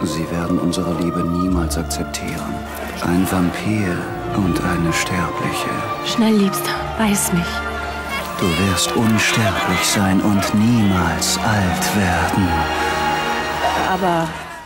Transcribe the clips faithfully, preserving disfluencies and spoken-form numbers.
Sie werden unsere Liebe niemals akzeptieren. Ein Vampir und eine Sterbliche. Schnell, Liebster, beiß mich. Du wirst unsterblich sein und niemals alt werden. Aber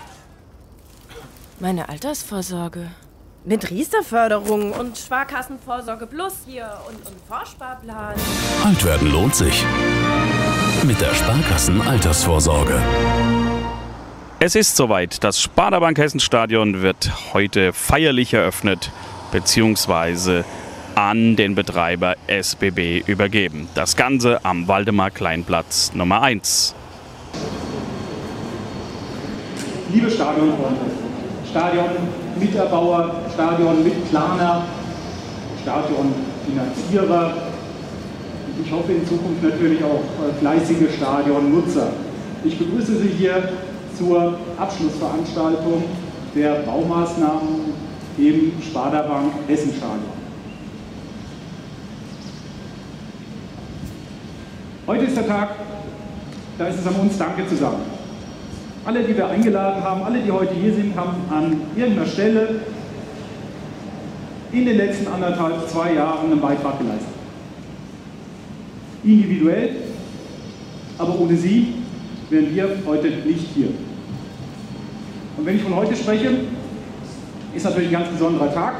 meine Altersvorsorge mit Riester-Förderung und Sparkassenvorsorge Plus hier und, und Vorsparplan. Alt werden lohnt sich. Mit der Sparkassen-Altersvorsorge. Es ist soweit. Das Sparda-Bank Hessen-Stadion wird heute feierlich eröffnet bzw. an den Betreiber S B B übergeben. Das Ganze am Waldemar-Klein-Platz Nummer eins. Liebe Stadionfreunde, Stadionmiterbauer, Stadionmitplaner, Stadionfinanzierer und ich hoffe in Zukunft natürlich auch fleißige Stadionnutzer. Ich begrüße Sie hier zur Abschlussveranstaltung der Baumaßnahmen im Sparda-Bank Hessen-Stadion. Heute ist der Tag, da ist es an uns, Danke zu sagen. Alle, die wir eingeladen haben, alle, die heute hier sind, haben an irgendeiner Stelle in den letzten anderthalb, zwei Jahren einen Beitrag geleistet. Individuell, aber ohne Sie wären wir heute nicht hier. Und wenn ich von heute spreche, ist natürlich ein ganz besonderer Tag.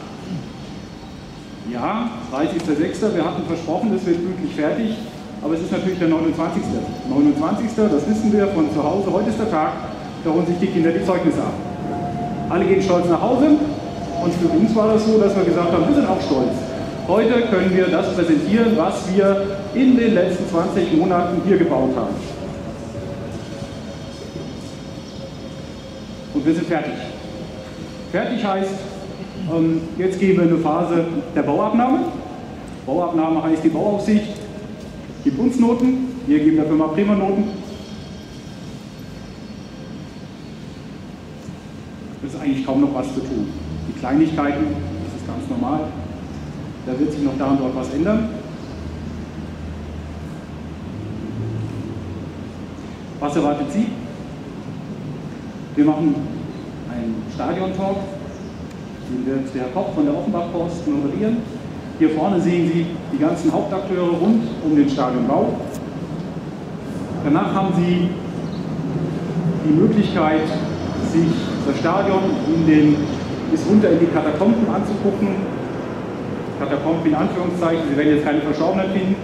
Ja, dreißigster sechster Wir hatten versprochen, das wird pünktlich fertig. Aber es ist natürlich der neunundzwanzigste neunundzwanzigste Das wissen wir von zu Hause. Heute ist der Tag, da holen sich die Kinder die Zeugnisse ab. Alle gehen stolz nach Hause. Und für uns war das so, dass wir gesagt haben, wir sind auch stolz. Heute können wir das präsentieren, was wir in den letzten zwanzig Monaten hier gebaut haben. Und wir sind fertig. Fertig heißt, jetzt gehen wir in eine Phase der Bauabnahme. Bauabnahme heißt, die Bauaufsicht gibt uns Noten, wir geben der Firma Bremer Noten. Es ist eigentlich kaum noch was zu tun. Die Kleinigkeiten, das ist ganz normal. Da wird sich noch da und dort was ändern. Was erwartet Sie? Wir machen einen Stadion-Talk, den wird der Herr Koch von der Offenbach-Post moderieren. Hier vorne sehen Sie die ganzen Hauptakteure rund um den Stadionbau. Danach haben Sie die Möglichkeit, sich das Stadion in den, bis runter in die Katakomben anzugucken. Katakomben in Anführungszeichen, Sie werden jetzt keine Verschauenen finden.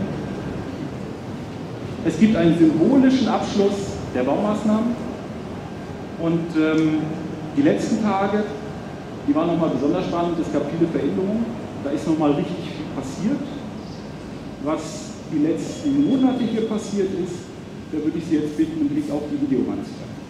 Es gibt einen symbolischen Abschluss der Baumaßnahmen. Und ähm, die letzten Tage, die waren nochmal besonders spannend. Es gab viele Veränderungen. Da ist nochmal richtig viel passiert. Was die letzten Monate hier passiert ist, da würde ich Sie jetzt bitten, einen Blick auf die Videowand zu werfen.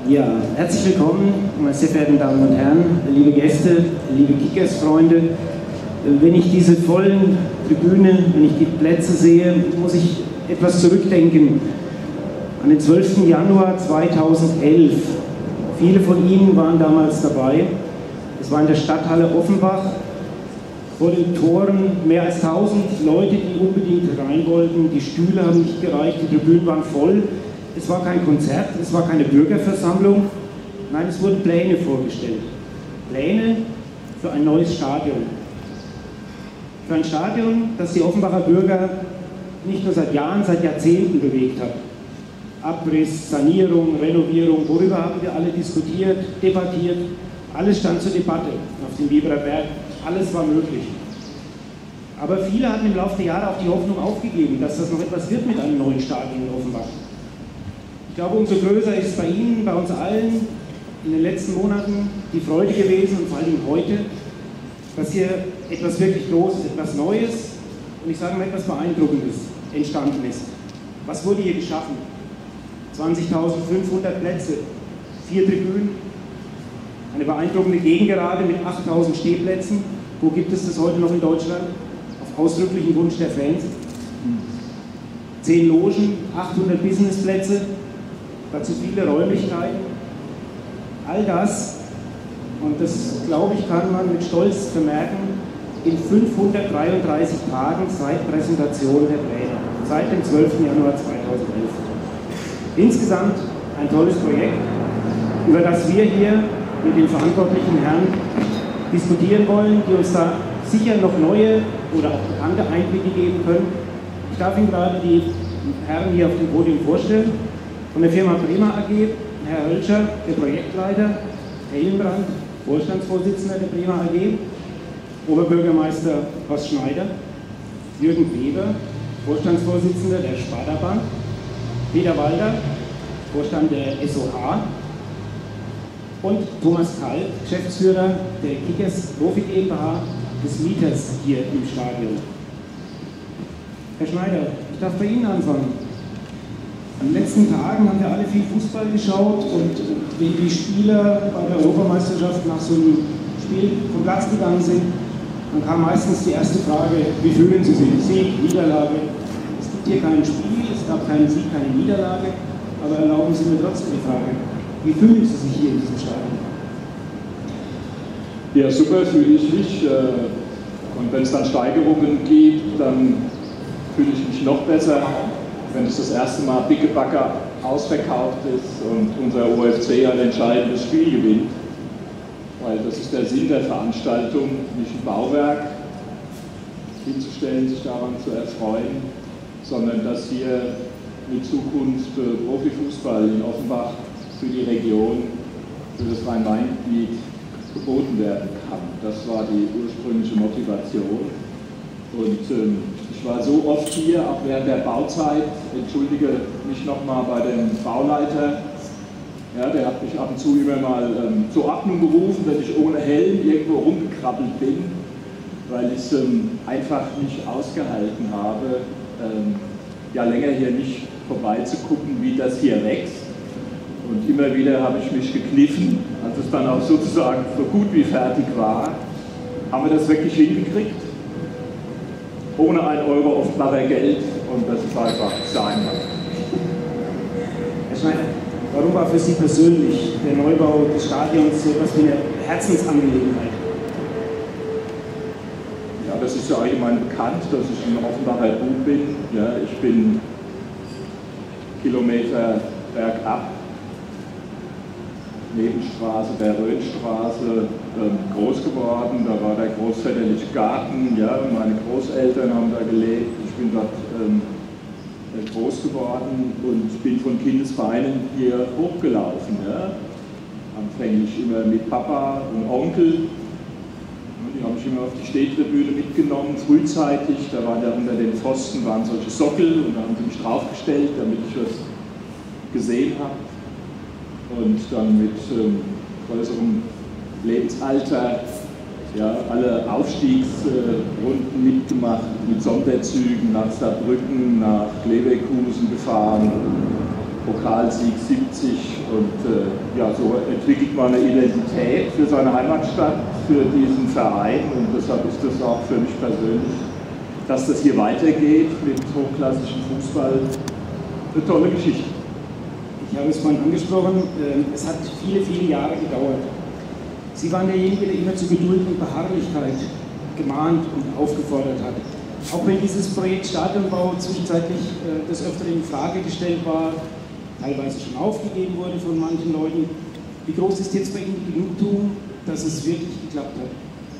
Ja, herzlich willkommen, meine sehr verehrten Damen und Herren, liebe Gäste, liebe Kickers-Freunde. Wenn ich diese vollen Tribüne, wenn ich die Plätze sehe, muss ich etwas zurückdenken an den zwölften Januar zweitausendelf. Viele von Ihnen waren damals dabei. Es war in der Stadthalle Offenbach. Vor den Toren mehr als tausend Leute, die unbedingt rein wollten. Die Stühle haben nicht gereicht, die Tribünen waren voll. Es war kein Konzert, es war keine Bürgerversammlung. Nein, es wurden Pläne vorgestellt. Pläne für ein neues Stadion. Für ein Stadion, das die Offenbacher Bürger nicht nur seit Jahren, seit Jahrzehnten bewegt hat. Abriss, Sanierung, Renovierung, worüber haben wir alle diskutiert, debattiert. Alles stand zur Debatte auf dem Biberer Berg. Alles war möglich. Aber viele hatten im Laufe der Jahre auch die Hoffnung aufgegeben, dass das noch etwas wird mit einem neuen Stadion in Offenbach. Ich glaube, umso größer ist bei Ihnen, bei uns allen in den letzten Monaten die Freude gewesen und vor allem heute, dass hier etwas wirklich Großes, etwas Neues und ich sage mal etwas Beeindruckendes entstanden ist. Was wurde hier geschaffen? zwanzigtausendfünfhundert Plätze, vier Tribünen, eine beeindruckende Gegengerade mit achttausend Stehplätzen. Wo gibt es das heute noch in Deutschland? Auf ausdrücklichen Wunsch der Fans. Zehn Logen, achthundert Businessplätze, dazu viele Räumlichkeiten. All das, und das glaube ich, kann man mit Stolz vermerken, in fünfhundertdreiunddreißig Tagen seit Präsentation der Pläne, seit dem zwölften Januar zweitausendelf. Insgesamt ein tolles Projekt, über das wir hier mit den verantwortlichen Herren diskutieren wollen, die uns da sicher noch neue oder auch bekannte Einblicke geben können. Ich darf Ihnen gerade die Herren hier auf dem Podium vorstellen. Von der Firma Bremer A G, Herr Hölscher, der Projektleiter, Herr Hillenbrand, Vorstandsvorsitzender der Bremer A G, Oberbürgermeister Horst Schneider, Jürgen Weber, Vorstandsvorsitzender der Sparda Bank, Peter Walder, Vorstand der S O H und Thomas Kall, Geschäftsführer der Kickers Profi GmbH, des Mieters hier im Stadion. Herr Schneider, ich darf bei Ihnen anfangen. In den letzten Tagen haben wir alle viel Fußball geschaut und wenn die Spieler bei der Europameisterschaft nach so einem Spiel vom Platz gegangen sind, dann kam meistens die erste Frage, wie fühlen Sie sich? Sieg, Niederlage. Es gibt hier kein Spiel, es gab keinen Sieg, keine Niederlage, aber erlauben Sie mir trotzdem die Frage, wie fühlen Sie sich hier in diesem Stadion? Ja, super fühle ich mich. Und wenn es dann Steigerungen gibt, dann fühle ich mich noch besser. Wenn es das erste Mal Bickebacker ausverkauft ist und unser O F C ein entscheidendes Spiel gewinnt. Weil das ist der Sinn der Veranstaltung, nicht ein Bauwerk hinzustellen, sich daran zu erfreuen, sondern dass hier in Zukunft Profifußball in Offenbach für die Region, für das Rhein-Main-Gebiet geboten werden kann. Das war die ursprüngliche Motivation. Und ähm, ich war so oft hier, auch während der Bauzeit, entschuldige mich nochmal bei dem Bauleiter, ja, der hat mich ab und zu immer mal ähm, zur Ordnung gerufen, wenn ich ohne Helm irgendwo rumgekrabbelt bin, weil ich es ähm, einfach nicht ausgehalten habe, ähm, ja länger hier nicht vorbeizugucken, wie das hier wächst. Und immer wieder habe ich mich gekniffen, als es dann auch sozusagen so gut wie fertig war, haben wir das wirklich hingekriegt. Ohne ein Euro Offenbacher Geld und das ist einfach sein. Herr Schneider, warum war für Sie persönlich der Neubau des Stadions so etwas wie eine Herzensangelegenheit? Ja, das ist ja allgemein bekannt, dass ich ein Offenbacher Bub bin. Ja, ich bin Kilometer bergab, Nebenstraße der Röhnstraße, ähm, groß geworden. Da war der großväterliche Garten, ja, meine Großeltern haben da gelebt. Ich bin dort ähm, groß geworden und bin von Kindesbeinen hier hochgelaufen. Ja. Anfänglich immer mit Papa und Onkel. Die haben mich immer auf die Stehtribüne mitgenommen, frühzeitig. Da waren ja unter den Pfosten waren solche Sockel und da haben sie mich draufgestellt, damit ich was gesehen habe. Und dann mit ähm, größerem Lebensalter ja, alle Aufstiegsrunden äh, mitgemacht, mit Sonderzügen nach Saarbrücken, nach Leverkusen gefahren. Pokalsieg siebzig und äh, ja, so entwickelt man eine Identität für seine Heimatstadt, für diesen Verein und deshalb ist das auch für mich persönlich, dass das hier weitergeht mit hochklassischem Fußball, eine tolle Geschichte. Ich habe es vorhin angesprochen, es hat viele, viele Jahre gedauert. Sie waren derjenige, der immer zu Geduld und Beharrlichkeit gemahnt und aufgefordert hat. Auch wenn dieses Projekt Stadionbau zwischenzeitlich äh, des Öfteren in Frage gestellt war, teilweise schon aufgegeben wurde von manchen Leuten, wie groß ist jetzt bei Ihnen die Genugtuung, dass es wirklich geklappt hat?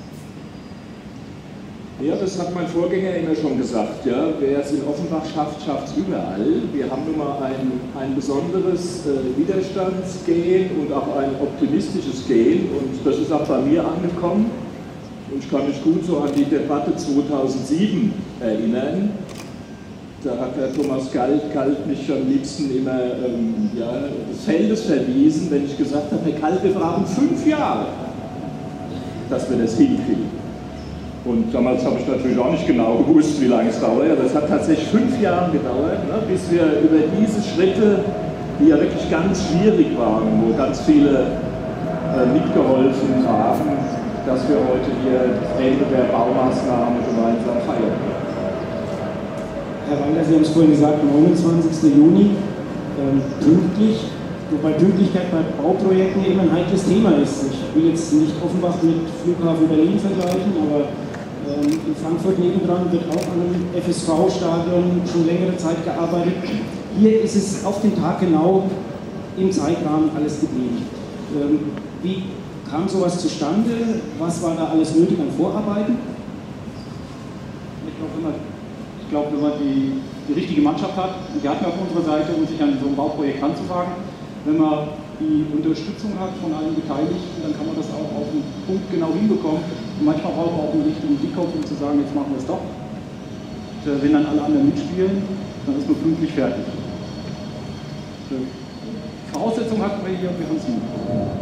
Ja, das hat mein Vorgänger immer schon gesagt. Ja. Wer es in Offenbach schafft, schafft es überall. Wir haben nun mal ein, ein besonderes äh, Widerstandsgehen und auch ein optimistisches Gehen und das ist auch bei mir angekommen. Und ich kann mich gut so an die Debatte zweitausendsieben erinnern. Da hat der Thomas Galt, Galt mich am liebsten immer ähm, ja, des Feldes verwiesen, wenn ich gesagt habe, Herr Galt, wir brauchen fünf Jahre, dass wir das hinkriegen. Und damals habe ich natürlich auch nicht genau gewusst, wie lange es dauert, aber es hat tatsächlich fünf Jahre gedauert, ne, bis wir über diese Schritte, die ja wirklich ganz schwierig waren, wo ganz viele äh, mitgeholfen haben, dass wir heute hier das Ende der Baumaßnahmen gemeinsam feiern. Herr Wander, Sie haben es vorhin gesagt, neunundzwanzigsten Juni, ähm, pünktlich, wobei Pünktlichkeit bei Bauprojekten immer ein heikles Thema ist. Ich will jetzt nicht Offenbach mit Flughafen Berlin vergleichen, aber ähm, in Frankfurt nebendran wird auch an einem F S V-Stadion schon längere Zeit gearbeitet. Hier ist es auf den Tag genau im Zeitrahmen alles geblieben. Ähm, wie kam sowas zustande? Was war da alles nötig an Vorarbeiten? Ich glaube, wenn man, ich glaube, wenn man die, die richtige Mannschaft hat, und die hatten wir auf unserer Seite, um sich an so ein Bauprojekt ranzuwagen, wenn man die Unterstützung hat von allen Beteiligten, dann kann man das auch auf den Punkt genau hinbekommen. Und manchmal braucht man auch einen richtigen Dickkopf, um zu sagen, jetzt machen wir es doch. Und äh, wenn dann alle anderen mitspielen, dann ist man pünktlich fertig. Die Voraussetzungen hatten wir hier und wir haben es nicht.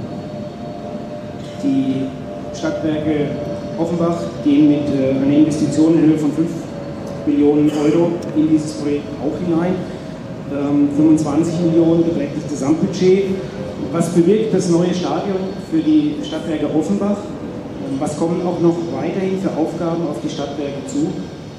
Die Stadtwerke Offenbach gehen mit äh, einer Investition in Höhe von fünf Millionen Euro in dieses Projekt auch hinein. Ähm, fünfundzwanzig Millionen beträgt das Gesamtbudget. Was bewirkt das neue Stadion für die Stadtwerke Offenbach? Ähm, was kommen auch noch weiterhin für Aufgaben auf die Stadtwerke zu?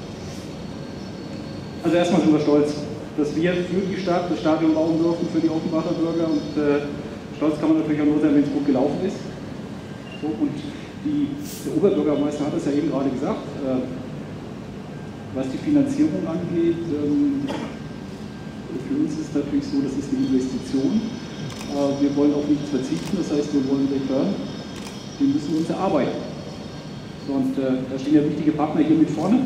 Also erstmal sind wir stolz, dass wir für die Stadt das Stadion bauen durften, für die Offenbacher Bürger. Und äh, stolz kann man natürlich auch nur sein, wenn es gut gelaufen ist. So, und die, der Oberbürgermeister hat es ja eben gerade gesagt, äh, was die Finanzierung angeht, ähm, für uns ist es natürlich so, das ist eine Investition. Äh, wir wollen auf nichts verzichten, das heißt, wir wollen Return, den müssen wir uns erarbeiten. So, und äh, da stehen ja wichtige Partner hier mit vorne,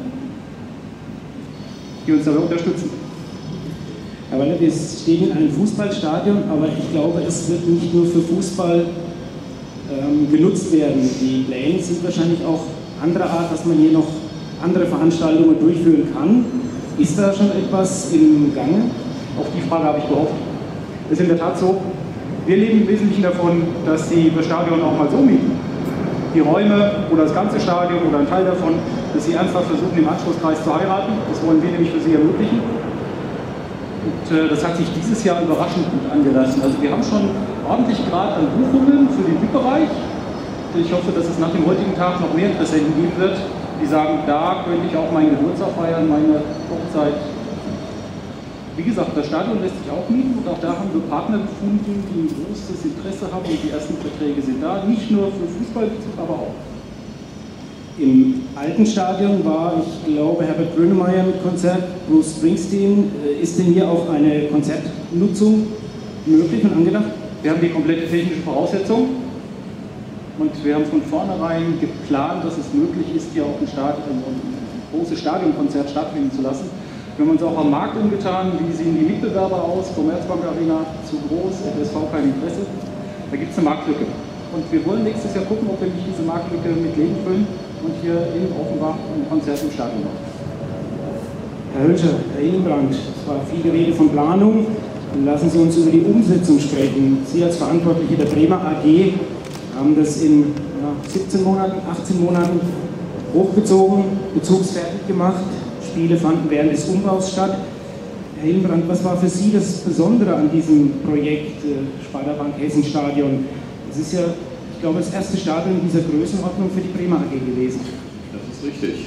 die uns dabei unterstützen. Herr Wander, wir stehen in einem Fußballstadion, aber ich glaube, es wird nicht nur für Fußball ähm, genutzt werden. Die Pläne sind wahrscheinlich auch anderer Art, dass man hier noch andere Veranstaltungen durchführen kann. Ist da schon etwas im Gange? Auf die Frage habe ich gehofft. Es ist in der Tat so, wir leben im Wesentlichen davon, dass sie das Stadion auch mal so mieten. Die Räume oder das ganze Stadion oder ein Teil davon, dass sie ernsthaft versuchen, im Anschlusskreis zu heiraten. Das wollen wir nämlich für sie ermöglichen. Und äh, das hat sich dieses Jahr überraschend gut angelassen. Also wir haben schon ordentlich Grad an Buchungen für den V I P-Bereich. Ich hoffe, dass es nach dem heutigen Tag noch mehr Interessenten geben wird, die sagen, da könnte ich auch meinen Geburtstag feiern, meine Hochzeit. Wie gesagt, das Stadion lässt sich auch mieten und auch da haben wir Partner gefunden, die ein großes Interesse haben und die ersten Verträge sind da. Nicht nur für Fußballbezug, aber auch. Im alten Stadion war, ich glaube, Herbert Grönemeyer mit Konzert, Bruce Springsteen. Ist denn hier auch eine Konzertnutzung möglich und angedacht? Wir haben die komplette technische Voraussetzung und wir haben von vornherein geplant, dass es möglich ist, hier auch ein, Start, ein, ein großes Stadionkonzert stattfinden zu lassen. Wir haben uns auch am Markt umgetan, wie sehen die Mitbewerber aus, Commerzbank Arena zu groß, F S V kein Interesse. Da gibt es eine Marktlücke. Und wir wollen nächstes Jahr gucken, ob wir nicht diese Marktlücke mit Leben füllen und hier in Offenbach ein Konzert im Stadion machen. Herr Hölscher, Herr Hillenbrand, es war viel Rede von Planung. Lassen Sie uns über die Umsetzung sprechen. Sie als Verantwortliche der Bremer A G haben das in ja, siebzehn Monaten, achtzehn Monaten hochgezogen, bezugsfertig gemacht. Spiele fanden während des Umbaus statt. Herr Hillenbrand, was war für Sie das Besondere an diesem Projekt äh, Sparda Bank Hessen Stadion? Es ist ja, ich glaube, das erste Stadion in dieser Größenordnung für die Bremer A G gewesen. Das ist richtig.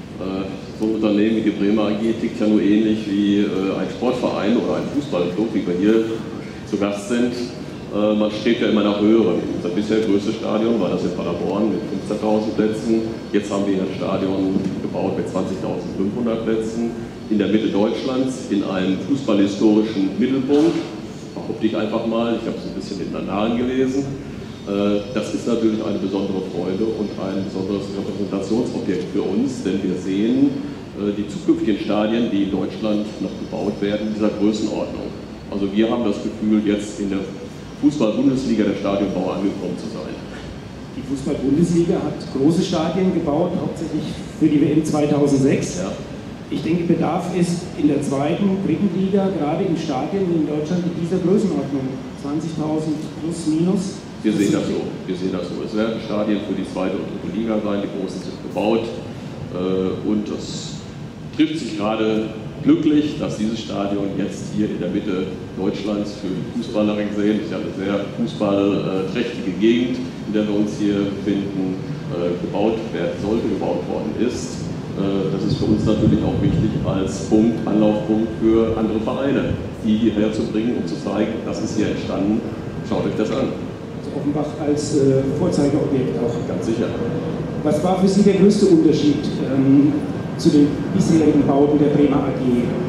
So ein Unternehmen wie die Bremer A G tickt ja nur ähnlich wie ein Sportverein oder ein Fußballclub, wie wir hier zu Gast sind. Man strebt ja immer nach höherem. Unser bisher größtes Stadion war das in Paderborn mit fünfzehntausend Plätzen. Jetzt haben wir ein Stadion gebaut mit zwanzigtausendfünfhundert Plätzen in der Mitte Deutschlands, in einem fußballhistorischen Mittelpunkt. Behaupte ich einfach mal, ich habe es ein bisschen in den Annalen gelesen. Das ist natürlich eine besondere Freude und ein besonderes Repräsentationsobjekt für uns, denn wir sehen die zukünftigen Stadien, die in Deutschland noch gebaut werden, in dieser Größenordnung. Also wir haben das Gefühl, jetzt in der Fußball-Bundesliga der Stadionbau angekommen zu sein. Die Fußball-Bundesliga hat große Stadien gebaut, hauptsächlich für die W M zweitausendsechs. Ja. Ich denke, Bedarf ist in der zweiten, dritten Liga, gerade in Stadien in Deutschland in dieser Größenordnung, zwanzigtausend plus minus. Wir sehen das so. Wir sehen das so. Es werden Stadien für die zweite und dritte Liga sein, die großen sind gebaut und es trifft sich gerade glücklich, dass dieses Stadion jetzt hier in der Mitte Deutschlands für Fußballer gesehen, das ist ja eine sehr fußballträchtige Gegend, in der wir uns hier befinden, gebaut werden sollte, gebaut worden ist. Das ist für uns natürlich auch wichtig als Punkt, Anlaufpunkt für andere Vereine, die hierher zu bringen, um zu zeigen, das ist hier entstanden, schaut euch das an. Also Offenbach als äh, Vorzeigeobjekt auch. Ganz sicher. Was war für Sie der größte Unterschied ähm, zu den bisherigen Bauten der Bremer A G?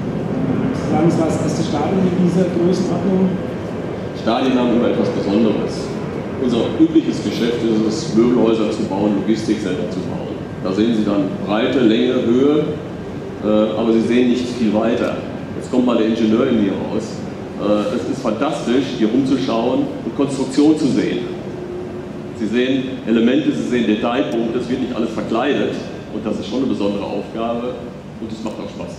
Sie sagen, es war das erste Stadion in dieser Größenordnung. Stadien haben immer etwas Besonderes. Unser übliches Geschäft ist es, Möbelhäuser zu bauen, Logistikcenter zu bauen. Da sehen Sie dann Breite, Länge, Höhe, äh, aber Sie sehen nicht viel weiter. Jetzt kommt mal der Ingenieur in mir raus. Äh, es ist fantastisch, hier rumzuschauen und Konstruktion zu sehen. Sie sehen Elemente, Sie sehen Detailpunkte, es wird nicht alles verkleidet. Und das ist schon eine besondere Aufgabe und es macht auch Spaß.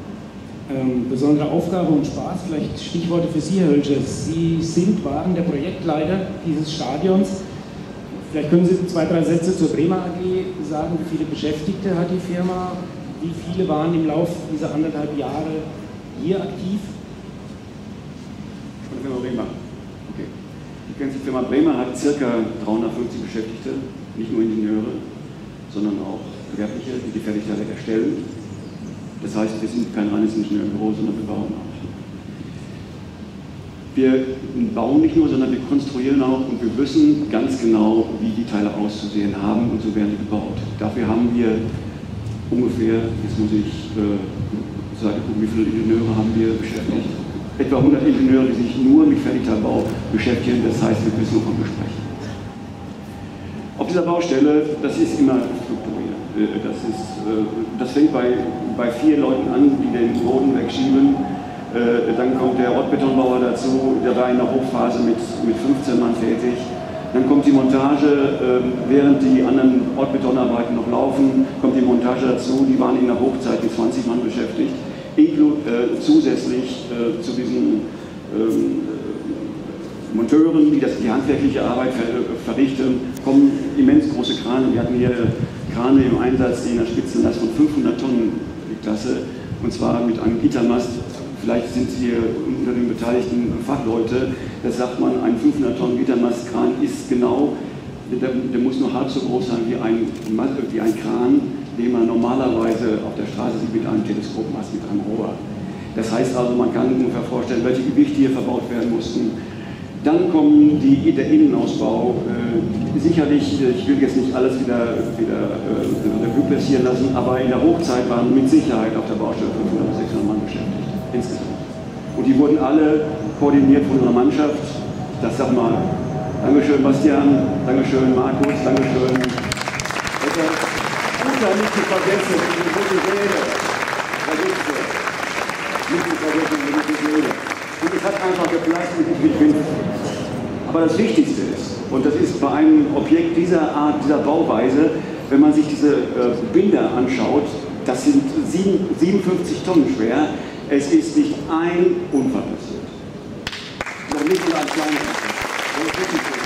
Ähm, besondere Aufgabe und Spaß, vielleicht Stichworte für Sie, Herr Hölscher. Sie sind, waren der Projektleiter dieses Stadions. Vielleicht können Sie zwei, drei Sätze zur Bremer A G sagen. Wie viele Beschäftigte hat die Firma? Wie viele waren im Laufe dieser anderthalb Jahre hier aktiv? Von der Firma Bremer. Okay. Die ganze Firma Bremer hat ca. dreihundertfünfzig Beschäftigte, nicht nur Ingenieure, sondern auch Gewerbliche, die die Fertigteile erstellen. Das heißt, wir sind kein reines Ingenieurbüro, sondern wir bauen auch. Wir bauen nicht nur, sondern wir konstruieren auch und wir wissen ganz genau, wie die Teile auszusehen haben und so werden die gebaut. Dafür haben wir ungefähr, jetzt muss ich äh, sagen, wie viele Ingenieure haben wir beschäftigt? Etwa hundert Ingenieure, die sich nur mit Fertigteilbau beschäftigen, das heißt, wir müssen noch besprechen. Auf dieser Baustelle, das ist immer strukturiert. Das, ist, das fängt bei, bei vier Leuten an, die den Boden wegschieben. Dann kommt der Ortbetonbauer dazu, der war in der Hochphase mit, mit fünfzehn Mann tätig. Dann kommt die Montage, während die anderen Ortbetonarbeiten noch laufen, kommt die Montage dazu. Die waren in der Hochzeit mit zwanzig Mann beschäftigt. Inklu äh, zusätzlich äh, zu diesen ähm, Monteuren, die das, die handwerkliche Arbeit ver, verrichten, kommen immens große Krane. Wir hatten hier Krane im Einsatz, die in der Spitzenlast von fünfhundert Tonnen Klasse, und zwar mit einem Gittermast. Vielleicht sind hier unter den beteiligten Fachleute, das sagt man, ein fünfhundert Tonnen Gittermastkran ist genau, der, der muss nur halb so groß sein wie ein, wie ein Kran, den man normalerweise auf der Straße sieht mit einem Teleskopmast, mit einem Rohr. Das heißt also, man kann ungefähr vorstellen, welche Gewichte hier verbaut werden mussten. Dann kommen die, der Innenausbau. Äh, sicherlich, ich will jetzt nicht alles wieder, wieder äh, Revue passieren lassen, aber in der Hochzeit waren mit Sicherheit auf der Baustelle fünfhundert bis sechshundert Mann beschäftigt, insgesamt. Und die wurden alle koordiniert von unserer Mannschaft. Das sag mal, Dankeschön Bastian, Dankeschön Markus, Dankeschön. Guter, nicht zu vergessen, die gute Seele. Nicht zu vergessen, die gute Seele. Und es hat einfach geplatzt mit dem Wind. Aber das Wichtigste ist, und das ist bei einem Objekt dieser Art, dieser Bauweise, wenn man sich diese äh, Bilder anschaut, das sind sieben, siebenundfünfzig Tonnen schwer, es ist nicht ein Unfall passiert. Noch nicht nur ein kleiner Unfall.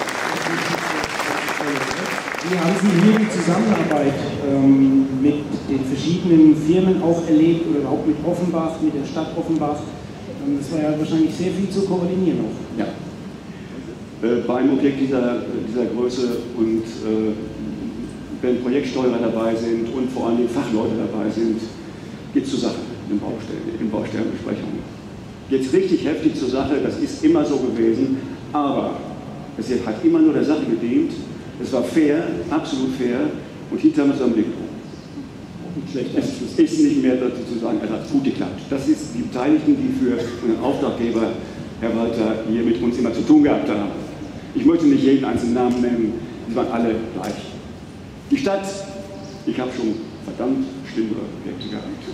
Wie haben Sie hier die Zusammenarbeit ähm, mit den verschiedenen Firmen auch erlebt oder überhaupt mit Offenbach, mit der Stadt Offenbach? Das war ja wahrscheinlich sehr viel zu koordinieren noch. Ja. Äh, bei einem Objekt dieser, dieser Größe und äh, wenn Projektsteuerer dabei sind und vor allem Fachleute dabei sind, geht es zur Sache in Baustellen, in Baustellenbesprechungen. Geht richtig heftig zur Sache, das ist immer so gewesen, aber es hat immer nur der Sache gedient, es war fair, absolut fair und hinterher haben wir es am Blick. Es ist nicht mehr dazu zu sagen, es hat gut geklappt. Das ist die Beteiligten, die für den Auftraggeber, Herr Walter, hier mit uns immer zu tun gehabt haben. Ich möchte nicht jeden einzelnen Namen nennen, die waren alle gleich. Die Stadt, ich habe schon verdammt schlimmere Objekte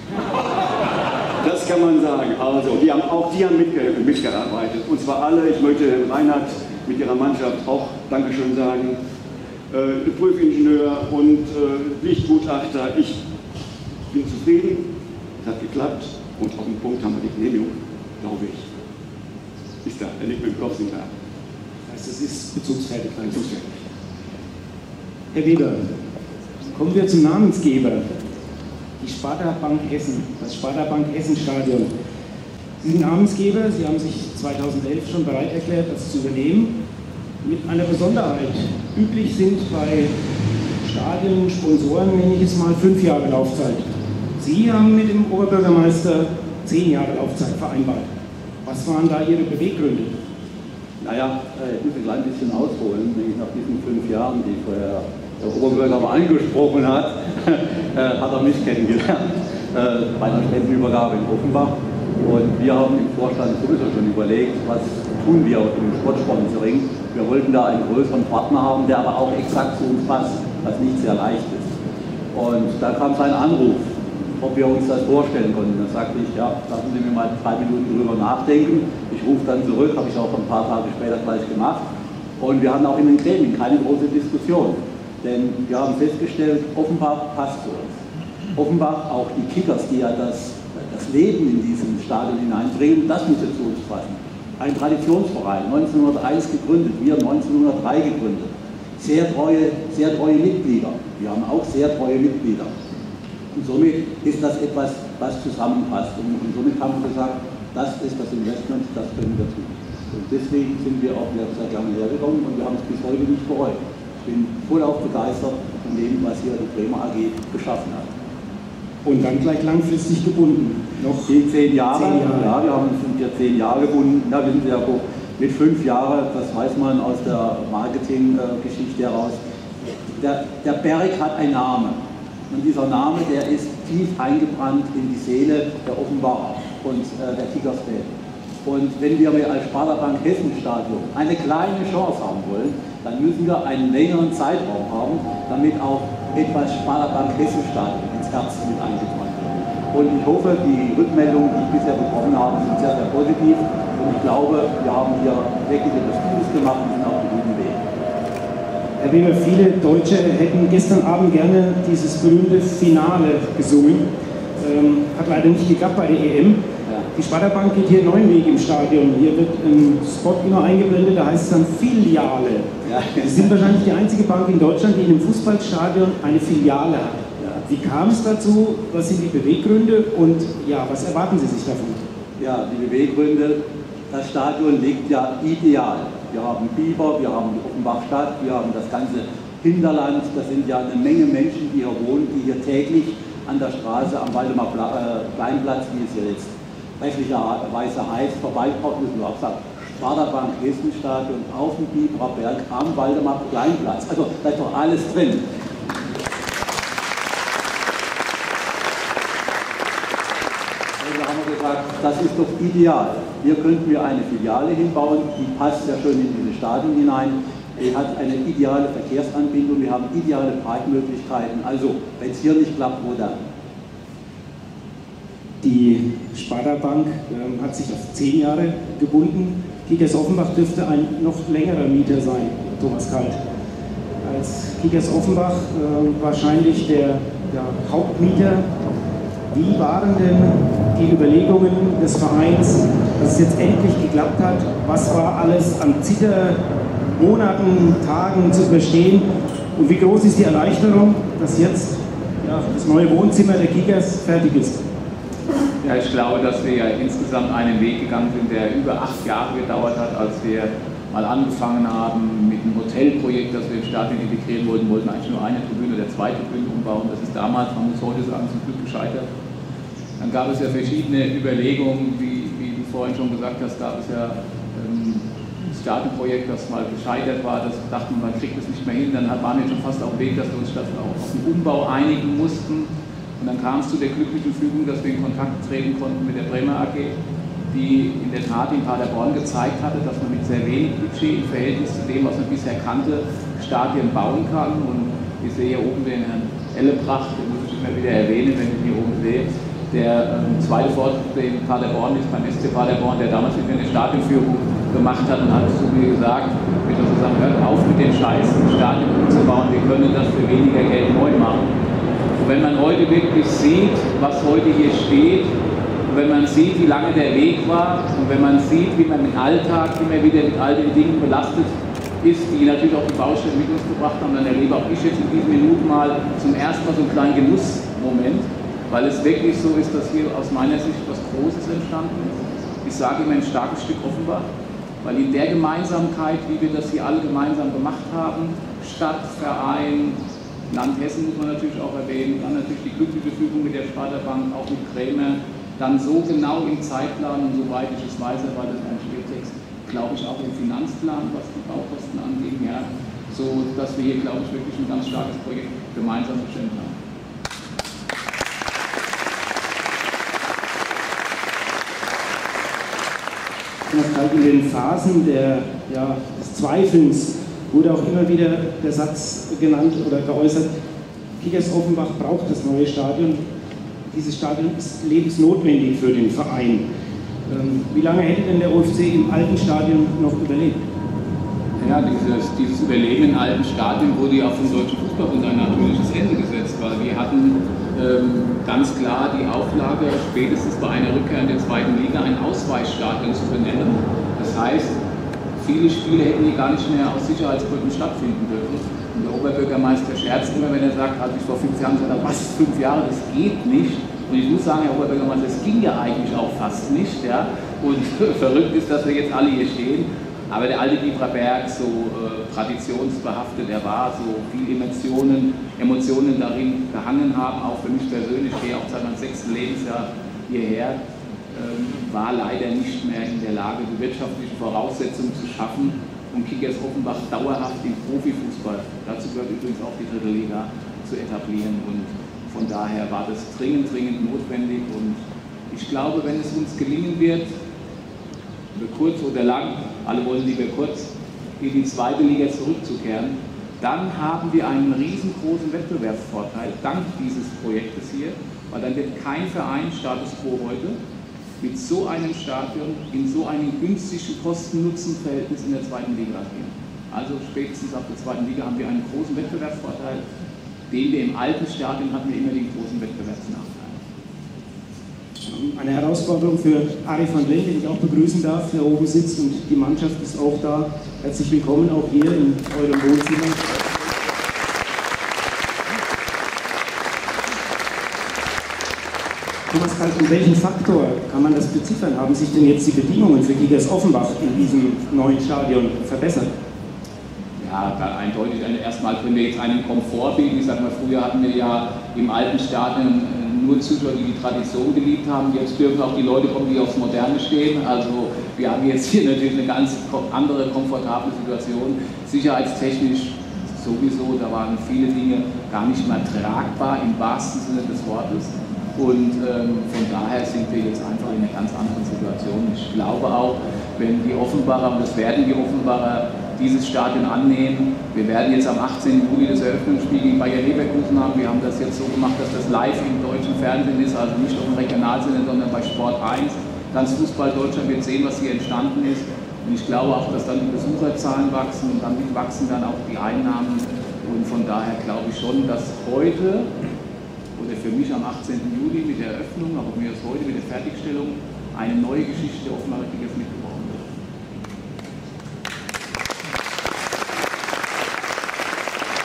gehabt. Das kann man sagen. Also, die haben, auch die haben mitge mitgearbeitet. Und zwar alle, ich möchte Reinhard mit ihrer Mannschaft auch Dankeschön sagen, äh, Prüfingenieur und äh, Lichtgutachter. Ich bin zufrieden, es hat geklappt und auf den Punkt haben wir die Genehmigung, glaube ich. Ist da, er liegt mit dem Kopf nicht da. Das heißt, es ist bezugsfertig. bezugsfertig. Herr Weber, kommen wir zum Namensgeber. Die Sparda Bank Essen, das Sparda Bank Essen Stadion. Sie sind Namensgeber, Sie haben sich zweitausendelf schon bereit erklärt, das zu übernehmen. Mit einer Besonderheit. Üblich sind bei Stadien, Sponsoren, nenne ich es mal, fünf Jahre Laufzeit. Sie haben mit dem Oberbürgermeister zehn Jahre Laufzeit vereinbart. Was waren da Ihre Beweggründe? Naja, ich muss ein klein bisschen ausholen, nämlich nach diesen fünf Jahren, die vorher der Oberbürger mal angesprochen hat, hat er mich kennengelernt bei einer Spendenübergabe in Offenbach. Und wir haben im Vorstand sowieso schon überlegt, was tun wir im Sportsponsoring. Wir wollten da einen größeren Partner haben, der aber auch exakt zu uns passt, was nicht sehr leicht ist. Und da kam sein Anruf, ob wir uns das vorstellen konnten. Dann sagte ich, ja, lassen Sie mir mal drei Minuten drüber nachdenken. Ich rufe dann zurück, habe ich auch ein paar Tage später gleich gemacht. Und wir hatten auch in den Gremien keine große Diskussion. Denn wir haben festgestellt, Offenbach passt zu uns. Offenbach, auch die Kickers, die ja das, das Leben in diesem Stadion hineinbringen, das muss jetzt zu uns passen. Ein Traditionsverein, neunzehnhunderteins gegründet, wir neunzehnhundertdrei gegründet. Sehr treue, sehr treue Mitglieder. Wir haben auch sehr treue Mitglieder. Und somit ist das etwas, was zusammenpasst. Und, und somit haben wir gesagt, das ist das Investment, das können wir tun. Und deswegen sind wir auch sehr gerne hergekommen und wir haben es bis heute nicht bereut. Ich bin vollauf begeistert von dem, was hier die Bremer A G geschaffen hat. Und dann gleich langfristig gebunden. Noch die zehn Jahre, zehn Jahre. Ja, wir haben uns hier zehn Jahre gebunden. Ja, wir sind ja mit fünf Jahren, das weiß man aus der Marketinggeschichte heraus. Der, der Berg hat einen Namen. Und dieser Name, der ist tief eingebrannt in die Seele der Offenbacher und äh, der Kickers-Fan. Und wenn wir als Sparda Bank Hessen Stadion eine kleine Chance haben wollen, dann müssen wir einen längeren Zeitraum haben, damit auch etwas Sparda Bank Hessen Stadion ins Herz mit eingebrannt wird. Und ich hoffe, die Rückmeldungen, die ich bisher bekommen habe, sind sehr, sehr positiv. Und ich glaube, wir haben hier wirklich etwas Gutes gemacht und sind auf dem guten Weg. Herr Weber, viele Deutsche hätten gestern Abend gerne dieses berühmte Finale gesungen. Ähm, hat leider nicht geklappt bei der E M. Ja. Die Sparda Bank geht hier einen neuen Weg im Stadion. Hier wird ein Spot immer eingeblendet, da heißt es dann Filiale. Ja. Sie sind wahrscheinlich die einzige Bank in Deutschland, die in einem Fußballstadion eine Filiale hat. Ja. Wie kam es dazu? Was sind die Beweggründe? Und ja, was erwarten Sie sich davon? Ja, die Beweggründe, das Stadion liegt ja ideal. Wir haben Biber, wir haben die Offenbach-Stadt, wir haben das ganze Hinterland. Das sind ja eine Menge Menschen, die hier wohnen, die hier täglich an der Straße am Waldemar-Kleinplatz, wie es hier jetzt rechtlicherweise heißt, vorbeikommen, müssen wir auch sagen, Sparda Bank Hessen Stadion auf dem Biberer Berg am Waldemar-Kleinplatz. Also da ist doch alles drin. Das ist doch ideal. Hier könnten wir eine Filiale hinbauen, die passt ja schon in diese Stadion hinein. Die hat eine ideale Verkehrsanbindung, wir haben ideale Parkmöglichkeiten. Also, wenn es hier nicht klappt, wo dann? Die Sparda Bank ähm, hat sich auf zehn Jahre gebunden. Kickers Offenbach dürfte ein noch längerer Mieter sein, Thomas Kalt. Als Kickers Offenbach äh, wahrscheinlich der, der Hauptmieter. Wie waren denn die Überlegungen des Vereins, dass es jetzt endlich geklappt hat? Was war alles an Zittermonaten, Tagen zu überstehen? Und wie groß ist die Erleichterung, dass jetzt ja, das neue Wohnzimmer der Kickers fertig ist? Ja, ich glaube, dass wir ja insgesamt einen Weg gegangen sind, der über acht Jahre gedauert hat, als wir mal angefangen haben mit einem Hotelprojekt, das wir im Stadion integrieren wollten, wollten eigentlich nur eine Tribüne oder zwei Tribünen umbauen. Das ist damals, man muss heute sagen, zum Glück gescheitert. Dann gab es ja verschiedene Überlegungen, wie, wie du vorhin schon gesagt hast, gab es ja ähm, ein Stadionprojekt, das mal gescheitert war, das dachten wir, man kriegt es nicht mehr hin. Dann waren wir schon fast auf dem Weg, dass wir uns statt auf einen Umbau einigen mussten. Und dann kam es zu der glücklichen Fügung, dass wir in Kontakt treten konnten mit der Bremer A G, die in der Tat in Paderborn gezeigt hatte, dass man mit sehr wenig Budget im Verhältnis zu dem, was man bisher kannte, Stadien bauen kann. Und ich sehe hier oben den Herrn Ellebracht, den muss ich immer wieder erwähnen, wenn ich ihn hier oben sehe, der ähm, zweite Vorsitzende in Paderborn ist, beim S C Paderborn, der damals mit mir eine Stadionführung gemacht hat und hat zu mir gesagt, mit uns zusammen, hört auf mit dem Scheiß, ein Stadion umzubauen, wir können das für weniger Geld neu machen. Und wenn man heute wirklich sieht, was heute hier steht, und wenn man sieht, wie lange der Weg war, und wenn man sieht, wie man im Alltag immer wieder mit all den Dingen belastet ist, die natürlich auch die Baustellen mit uns gebracht haben, dann erlebe auch ich jetzt in diesen Minuten mal zum ersten Mal so einen kleinen Genussmoment, weil es wirklich so ist, dass hier aus meiner Sicht etwas Großes entstanden ist. Ich sage immer ein starkes Stück Offenbach, weil in der Gemeinsamkeit, wie wir das hier alle gemeinsam gemacht haben, Stadt, Verein, Land Hessen muss man natürlich auch erwähnen, dann natürlich die glückliche Fügung mit der Sparda-Bank, auch mit Krämer, dann so genau im Zeitplan und soweit ich es weiß, war das ein Spieltext, glaube ich auch im Finanzplan, was die Baukosten angeht, ja, so dass wir hier, glaube ich, wirklich ein ganz starkes Projekt gemeinsam bestimmt haben. In den Phasen der, ja, des Zweifelns wurde auch immer wieder der Satz genannt oder geäußert, Kickers Offenbach braucht das neue Stadion. Dieses Stadion ist lebensnotwendig für den Verein. Ähm, wie lange hätte denn der O F C im alten Stadion noch überlebt? Ja, dieses, dieses Überleben im alten Stadion wurde ja vom Deutschen Fußballbund ein natürliches Ende gesetzt, weil wir hatten ähm, ganz klar die Auflage, spätestens bei einer Rückkehr in der zweiten Liga ein Ausweichstadion zu benennen. Das heißt, viele Spiele hätten hier gar nicht mehr aus Sicherheitsgründen stattfinden dürfen. Und der Oberbürgermeister scherzt immer, wenn er sagt, als ich vor fünf Jahren gesagt habe, was, fünf Jahre, das geht nicht. Und ich muss sagen, Herr Oberbürgermeister, es ging ja eigentlich auch fast nicht. Ja? Und verrückt ist, dass wir jetzt alle hier stehen. Aber der alte Bieberer Berg, so äh, traditionsbehaftet er war, so viele Emotionen, Emotionen darin gehangen haben, auch für mich persönlich, ich gehe auch seit meinem sechsten Lebensjahr hierher, ähm, war leider nicht mehr in der Lage, die wirtschaftlichen Voraussetzungen zu schaffen, um Kickers Offenbach dauerhaft im Profifußball, dazu gehört übrigens auch die dritte Liga, zu etablieren. Und von daher war das dringend, dringend notwendig. Und ich glaube, wenn es uns gelingen wird, über kurz oder lang, alle wollen lieber kurz, in die zweite Liga zurückzukehren, dann haben wir einen riesengroßen Wettbewerbsvorteil dank dieses Projektes hier, weil dann wird kein Verein, Status quo heute, mit so einem Stadion in so einem günstigen Kosten-Nutzen-Verhältnis in der zweiten Liga agieren. Also spätestens ab der zweiten Liga haben wir einen großen Wettbewerbsvorteil, den wir im alten Stadion hatten wir immer den großen Wettbewerbsnachteil. Eine Herausforderung für Ari van Lent, den ich auch begrüßen darf, der oben sitzt, und die Mannschaft ist auch da. Herzlich willkommen auch hier in eurem Wohnzimmer. Thomas Kalk, um welchen Faktor kann man das beziffern? Haben sich denn jetzt die Bedingungen für Kickers Offenbach in diesem neuen Stadion verbessert? Ja, eindeutig. Erstmal können wir jetzt einen Komfort bieten. Ich sag mal, früher hatten wir ja im alten Stadion nur Zuschauer, die die Tradition geliebt haben. Jetzt dürfen auch die Leute kommen, die aufs Moderne stehen. Also wir haben jetzt hier natürlich eine ganz andere, komfortable Situation. Sicherheitstechnisch sowieso, da waren viele Dinge gar nicht mehr tragbar im wahrsten Sinne des Wortes. Und ähm, von daher sind wir jetzt einfach in einer ganz anderen Situation. Ich glaube auch, wenn die Offenbarer, und das werden die Offenbarer, dieses Stadion annehmen. Wir werden jetzt am achtzehnten Juli das Eröffnungsspiel gegen Bayer Leverkusen haben. Wir haben das jetzt so gemacht, dass das live im deutschen Fernsehen ist, also nicht auf dem Regionalsender, sondern bei Sport eins. Ganz Fußball Deutschland wird sehen, was hier entstanden ist. Und ich glaube auch, dass dann die Besucherzahlen wachsen und damit wachsen dann auch die Einnahmen. Und von daher glaube ich schon, dass heute, oder für mich am achtzehnten Juli mit der Eröffnung, aber mir ist heute mit der Fertigstellung, eine neue Geschichte der Offenbarer Kickers mitgebrochen wird.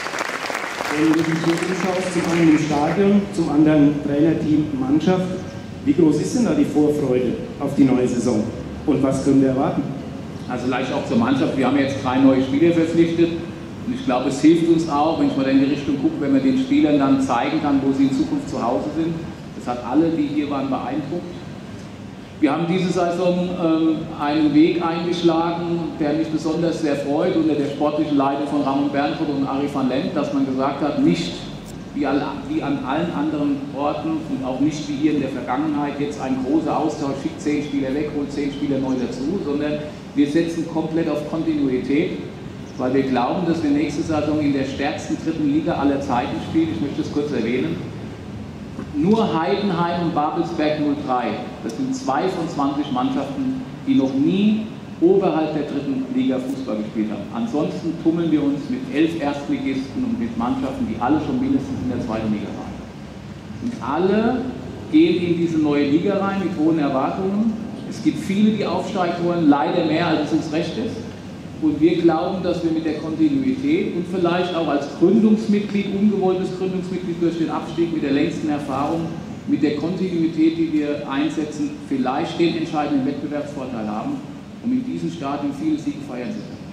Wenn du dich hier umschaust, zum einen im Stadion, zum anderen Trainerteam, Mannschaft, Wie groß ist denn da die Vorfreude auf die neue Saison? Und was können wir erwarten? Also vielleicht auch zur Mannschaft. Wir haben jetzt drei neue Spieler verpflichtet. Und ich glaube, es hilft uns auch, wenn ich mal in die Richtung gucke, wenn man den Spielern dann zeigen kann, wo sie in Zukunft zu Hause sind. Das hat alle, die hier waren, beeindruckt. Wir haben diese Saison ähm, einen Weg eingeschlagen, der mich besonders sehr freut, unter der sportlichen Leitung von Ramon Berntrop und Arie van Lent, dass man gesagt hat, nicht wie, all, wie an allen anderen Orten und auch nicht wie hier in der Vergangenheit jetzt ein großer Austausch, schickt zehn Spieler weg, holt zehn Spieler neu dazu, sondern wir setzen komplett auf Kontinuität, weil wir glauben, dass wir nächste Saison in der stärksten dritten Liga aller Zeiten spielen. Ich möchte das kurz erwähnen. Nur Heidenheim und Babelsberg null drei, das sind zwei von zwanzig Mannschaften, die noch nie oberhalb der dritten Liga Fußball gespielt haben. Ansonsten tummeln wir uns mit elf Erstligisten und mit Mannschaften, die alle schon mindestens in der zweiten Liga waren. Und alle gehen in diese neue Liga rein mit hohen Erwartungen. Es gibt viele, die aufsteigen wollen, leider mehr, als es uns recht ist. Und wir glauben, dass wir mit der Kontinuität und vielleicht auch als Gründungsmitglied, ungewolltes Gründungsmitglied durch den Abstieg, mit der längsten Erfahrung, mit der Kontinuität, die wir einsetzen, vielleicht den entscheidenden Wettbewerbsvorteil haben, um in diesem Stadion viele Siege feiern zu können.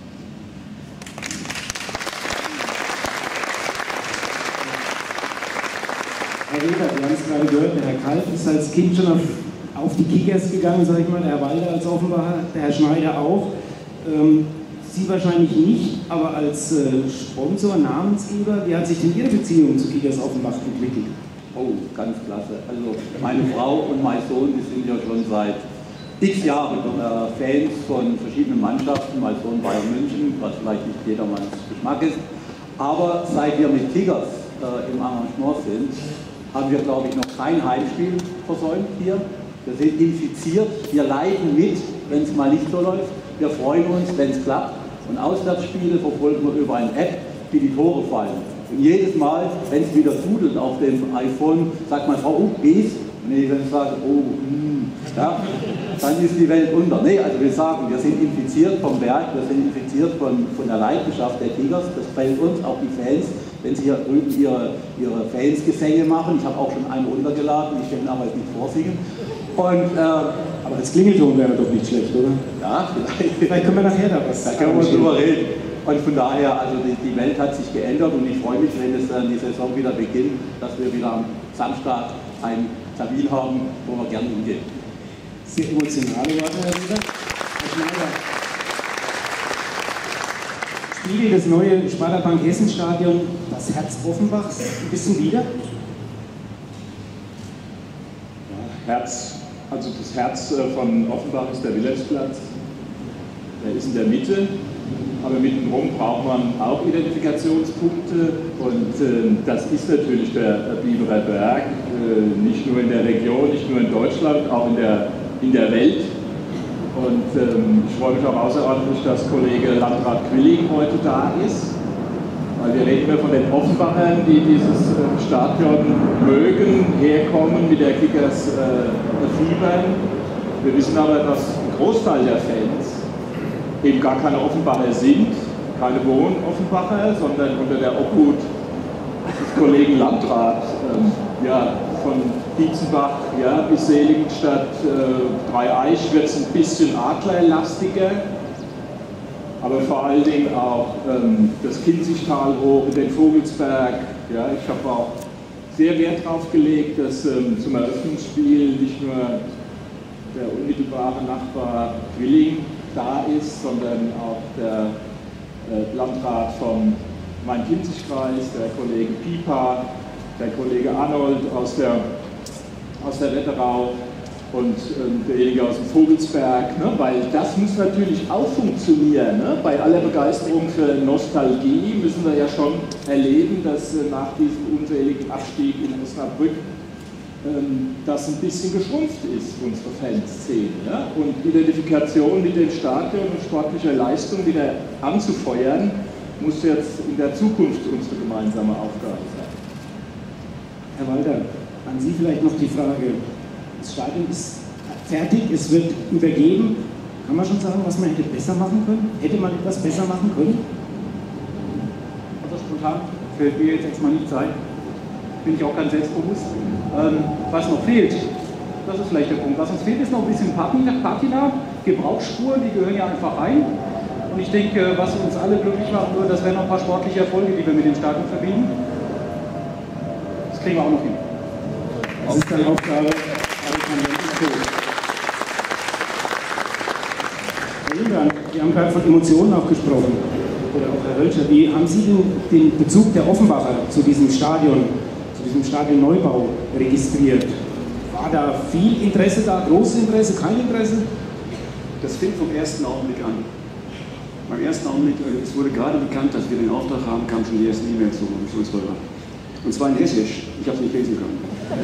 Herr Weber, wir haben es gerade gehört, der Herr Kalb ist als Kind schon auf, auf die Kickers gegangen, sage ich mal, der Herr Walder als Offenbacher, der Herr Schneider auch. Ähm, Sie wahrscheinlich nicht, aber als äh, Sponsor, Namensgeber, wie hat sich denn Ihre Beziehung zu Kickers Offenbach entwickelt? Oh, ganz klasse. Also meine Frau und mein Sohn, die sind ja schon seit x Jahren äh, Fans von verschiedenen Mannschaften. Mein Sohn Bayern München, was vielleicht nicht jedermanns Geschmack ist. Aber seit wir mit Kickers äh, im Arrangement sind, haben wir, glaube ich, noch kein Heimspiel versäumt hier. Wir sind infiziert, wir leiden mit, wenn es mal nicht so läuft. Wir freuen uns, wenn es klappt. Und Auswärtsspiele verfolgen wir über eine App, wie die Tore fallen. Und jedes Mal, wenn es wieder dudelt auf dem iPhone, sagt meine Frau, oh, geht's? Und ich dann sage, oh, hm, ja, dann ist die Welt unter. Nee, also wir sagen, wir sind infiziert vom Werk, wir sind infiziert von, von der Leidenschaft der Kickers. Das fällt uns, auch die Fans, wenn sie hier drüben ihre, ihre Fansgesänge machen. Ich habe auch schon einen runtergeladen, ich kann aber jetzt nicht vorsingen. Und, äh, aber als Klingelton wäre doch nicht schlecht, oder? Ja, vielleicht. Vielleicht können wir nachher da was. Da können wir drüber reden. Und von daher, also die, die Welt hat sich geändert und ich freue mich, wenn es dann die Saison wieder beginnt, dass wir wieder am Samstag ein Termin haben, wo wir gerne hingehen. Sehr emotionale Worte, Herr Weber. Herr Schneider, spiegelt das neue Sparda-Bank Hessen-Stadion das Herz Offenbachs ein bisschen wieder? Ja, Herz, also das Herz von Offenbach ist der Wilhelmsplatz. Der ist in der Mitte, aber mittenrum braucht man auch Identifikationspunkte und äh, das ist natürlich der Biberer Berg, äh, nicht nur in der Region, nicht nur in Deutschland, auch in der, in der Welt. Und ähm, ich freue mich auch außerordentlich, dass Kollege Landrat Quilling heute da ist, weil wir reden immer von den Offenbachern, die dieses äh, Stadion mögen, herkommen, mit der Kickers äh, fiebern. Wir wissen aber, dass ein Großteil der Fans eben gar keine Offenbacher sind, keine Wohn-Offenbacher, sondern unter der Obhut des Kollegen Landrat, ähm, ja, von Dietzenbach ja, bis Seligenstadt, äh, Dreieich wird es ein bisschen adlerlastiger, aber vor allen Dingen auch ähm, das Kinzigtal hoch, den Vogelsberg. Ja, ich habe auch sehr Wert darauf gelegt, dass ähm, zum Eröffnungsspiel nicht nur der unmittelbare Nachbar Quilling da ist, sondern auch der äh, Landrat vom Main-Kinzig-Kreis, der Kollege Pieper, der Kollege Arnold aus der, aus der Wetterau und ähm, derjenige aus dem Vogelsberg, ne? Weil das muss natürlich auch funktionieren. Ne? Bei aller Begeisterung für Nostalgie müssen wir ja schon erleben, dass äh, nach diesem unseligen Abstieg in Osnabrück das ein bisschen geschrumpft ist, unsere Fanszene. Ja? Und Identifikation mit dem Stadion und sportlicher Leistung wieder anzufeuern, muss jetzt in der Zukunft unsere gemeinsame Aufgabe sein. Herr Walder, an Sie vielleicht noch die Frage. Das Stadion ist fertig, es wird übergeben. Kann man schon sagen, was man hätte besser machen können? Hätte man etwas besser machen können? Also spontan fällt mir jetzt erstmal nichts ein. Bin ich auch ganz selbstbewusst. Ähm, was noch fehlt, Das ist vielleicht der Punkt. Was uns fehlt, ist noch ein bisschen Patina, Gebrauchsspuren, die gehören ja einfach rein. Und ich denke, was uns alle glücklich machen würde, das wären noch ein paar sportliche Erfolge, die wir mit dem Stadion verbinden. Das kriegen wir auch noch hin. Das ist eine Aufgabe, Alexander Isko. Herr Ingram, wir haben gerade von Emotionen auch gesprochen. Oder auch Herr Hölscher. Wie haben Sie denn den Bezug der Offenbacher zu diesem Stadion, zu diesem Stadionneubau registriert? War da viel Interesse da, großes Interesse, kein Interesse? Das fing vom ersten Augenblick an. Beim ersten Augenblick, es wurde gerade bekannt, dass wir den Auftrag haben, kam schon die erste E-Mail zu uns rüber. Und zwar in Hessisch. Ich habe es nicht lesen können.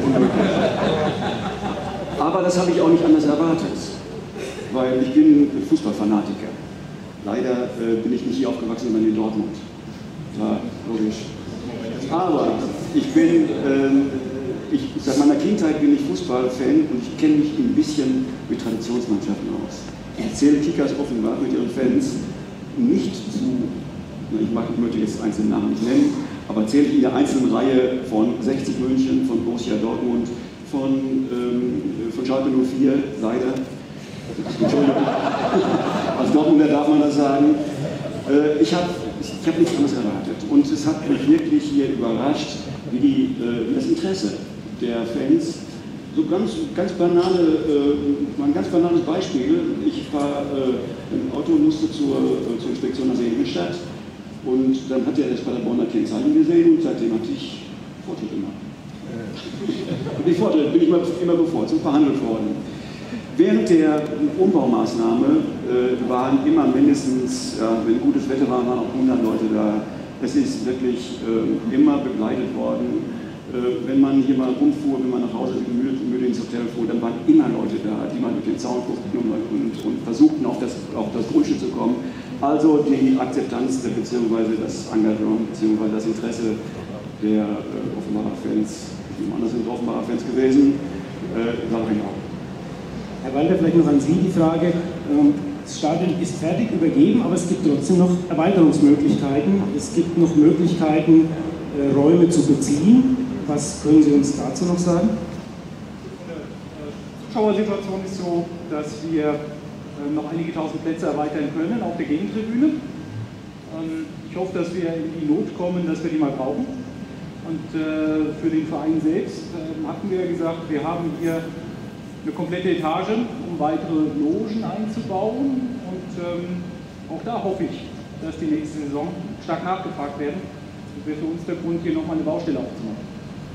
Aber das habe ich auch nicht anders erwartet, weil ich bin Fußballfanatiker. Leider äh, bin ich nicht hier aufgewachsen, sondern in Dortmund. Ja, logisch. Aber ich bin, äh, ich, seit meiner Kindheit bin ich Fußballfan und ich kenne mich ein bisschen mit Traditionsmannschaften aus. Ich zähle Kickers Offenbach mit ihren Fans nicht zu, ich, mag, ich möchte jetzt einzelne Namen nicht nennen, aber zähle ich in der einzelnen Reihe von sechzig München, von Borussia Dortmund, von, ähm, von Schalke null vier, leider. Entschuldigung. Als Dortmunder darf man das sagen. Äh, ich habe ich hab nichts anderes erwartet. Und es hat mich wirklich hier überrascht, wie, die, äh, wie das Interesse der Fans, so ganz, ganz banale, äh, ein ganz banales Beispiel. Ich war äh, im Auto und musste zur, äh, zur Inspektion nach Seligenstadt. Und dann hat er das Paderborner Kennzeichen gesehen und seitdem hatte ich Vortritt immer. Und ich Vortritt bin ich immer, immer bevorzugt behandelt worden. Während der Umbaumaßnahme äh, waren immer mindestens, ja, wenn gutes Wetter war, waren auch hundert Leute da. Es ist wirklich äh, immer begleitet worden. Äh, wenn man hier mal rumfuhr, wenn man nach Hause müde, müde ins Hotel fuhr, dann waren immer Leute da, die mal mit den Zaun guckten und, und, und versuchten, auf das, auf das Grundstück zu kommen. Also die Akzeptanz bzw. das Engagement bzw. das Interesse der äh, Offenbarer Fans, anders sind Offenbarer Fans gewesen, äh, sage ich auch. Herr Walter, vielleicht noch an Sie die Frage. Das Stadion ist fertig übergeben, aber es gibt trotzdem noch Erweiterungsmöglichkeiten. Es gibt noch Möglichkeiten, Räume zu beziehen. Was können Sie uns dazu noch sagen? Die Zuschauersituation ist so, dass wir noch einige tausend Plätze erweitern können auf der Gegentribüne. Ich hoffe, dass wir in die Not kommen, dass wir die mal brauchen. Und für den Verein selbst hatten wir gesagt, wir haben hier eine komplette Etage, um weitere Logen einzubauen. Und ähm, auch da hoffe ich, dass die nächste Saison stark nachgefragt werden. Das wäre für uns der Grund, hier nochmal eine Baustelle aufzumachen.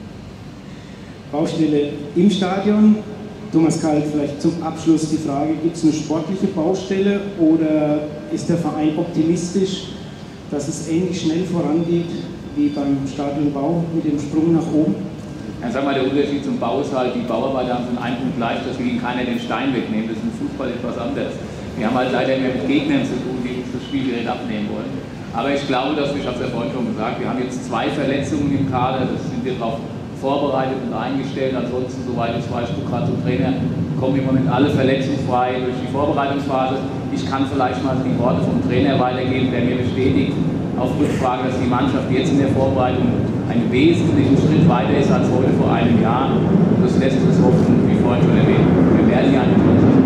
Baustelle im Stadion. Thomas Kalt, vielleicht zum Abschluss die Frage, gibt es eine sportliche Baustelle oder ist der Verein optimistisch, dass es ähnlich schnell vorangeht wie beim Stadionbau mit dem Sprung nach oben? Ja, sag mal, der Unterschied zum Bau ist halt, die Bauarbeiter haben so einen Punkt leicht, dass wir ihnen keiner den Stein wegnehmen. Das ist im Fußball etwas anderes. Wir haben halt leider mehr mit Gegnern zu tun, die uns das Spielgerät abnehmen wollen. Aber ich glaube, dass, ich habe es ja vorhin schon gesagt, wir haben jetzt zwei Verletzungen im Kader, das sind wir darauf vorbereitet und eingestellt. Ansonsten, soweit ich weiß, ich gucke gerade zum Trainer, kommen im Moment alle verletzungsfrei durch die Vorbereitungsphase. Ich kann vielleicht mal die Worte vom Trainer weitergeben, der mir bestätigt, auf Rückfrage, dass die Mannschaft jetzt in der Vorbereitung einen wesentlichen Schritt weiter ist als heute vor einem Jahr. Das lässt uns hoffen, wie vorhin schon erwähnt, wir werden hier eine Mannschaft.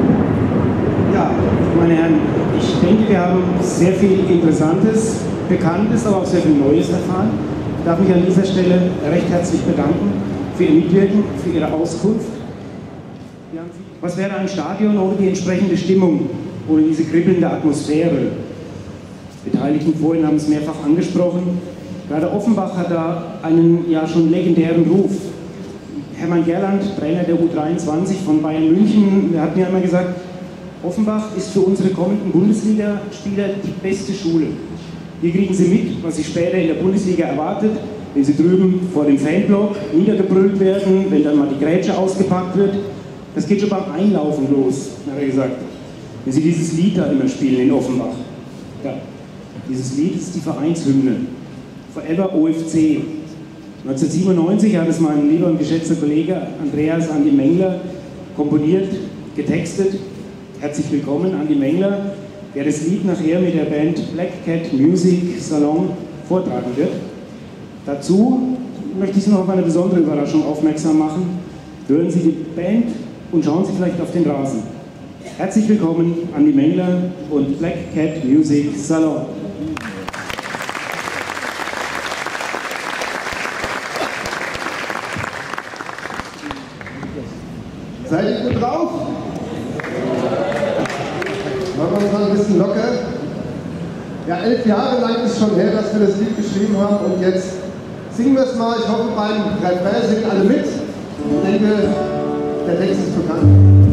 Ja, meine Herren, ich denke, wir haben sehr viel Interessantes, Bekanntes, aber auch sehr viel Neues erfahren. Ich darf mich an dieser Stelle recht herzlich bedanken für Ihr Mitwirken, für Ihre Auskunft. Was wäre ein Stadion ohne die entsprechende Stimmung, ohne diese kribbelnde Atmosphäre? Die Beteiligten vorhin haben es mehrfach angesprochen. Gerade Offenbach hat da einen ja schon legendären Ruf. Hermann Gerland, Trainer der U dreiundzwanzig von Bayern München, der hat mir einmal gesagt, Offenbach ist für unsere kommenden Bundesligaspieler die beste Schule. Hier kriegen sie mit, was sie später in der Bundesliga erwartet, wenn sie drüben vor dem Fanblock niedergebrüllt werden, wenn dann mal die Grätsche ausgepackt wird. Das geht schon beim Einlaufen los, hat er gesagt. Wenn sie dieses Lied da immer spielen in Offenbach. Ja, dieses Lied ist die Vereinshymne. Forever O F C. neunzehnhundertsiebenundneunzig hat es mein lieber und geschätzter Kollege Andreas Andi Mengler komponiert, getextet. Herzlich willkommen, Andi Mengler, der das Lied nachher mit der Band Black Cat Music Salon vortragen wird. Dazu möchte ich Sie noch auf eine besondere Überraschung aufmerksam machen. hören Sie die Band und schauen Sie vielleicht auf den Rasen. Herzlich willkommen Andi Mengler und Black Cat Music Salon. Seid ihr gut drauf? Machen wir uns mal ein bisschen locker. Ja, elf Jahre lang ist schon her, dass wir das Lied geschrieben haben und jetzt singen wir es mal. Ich hoffe, beim Refrain singen alle mit. Ich denke, der Text ist bekannt.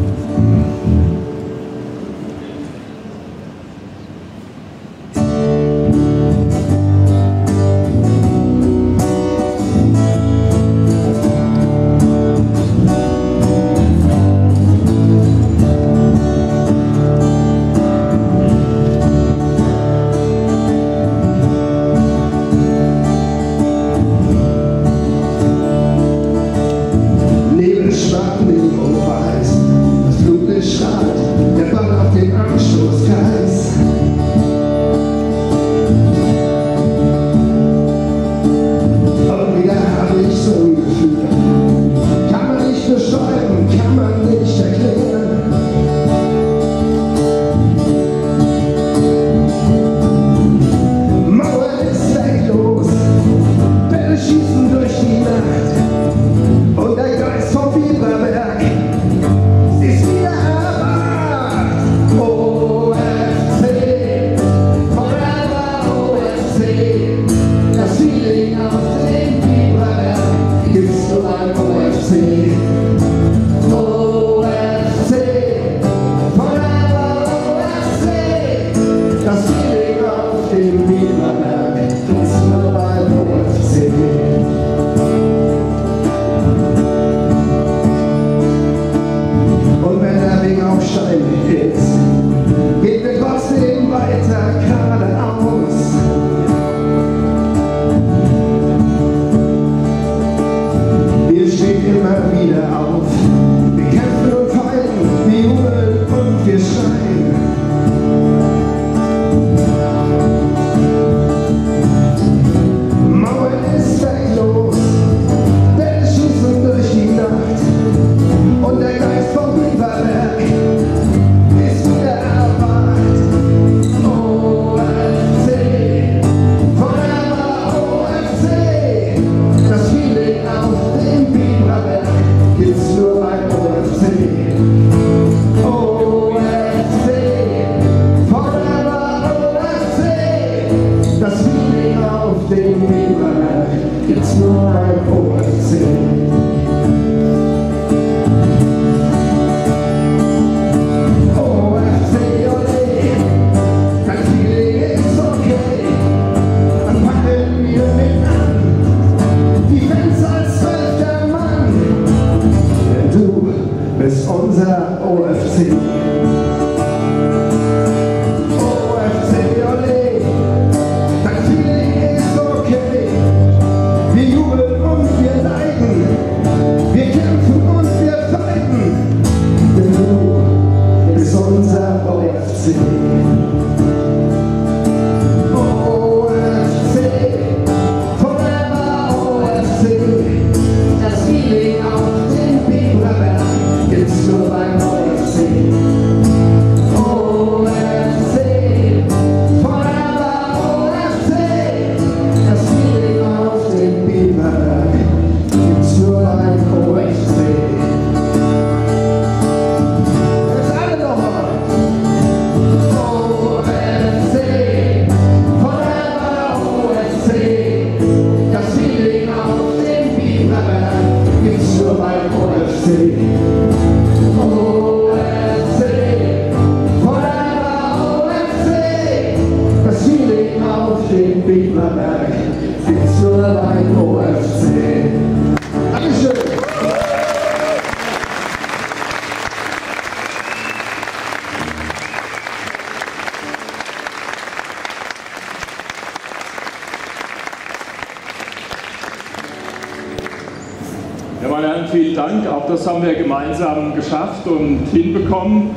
Ja, meine Herren, vielen Dank. Auch das haben wir gemeinsam geschafft und hinbekommen.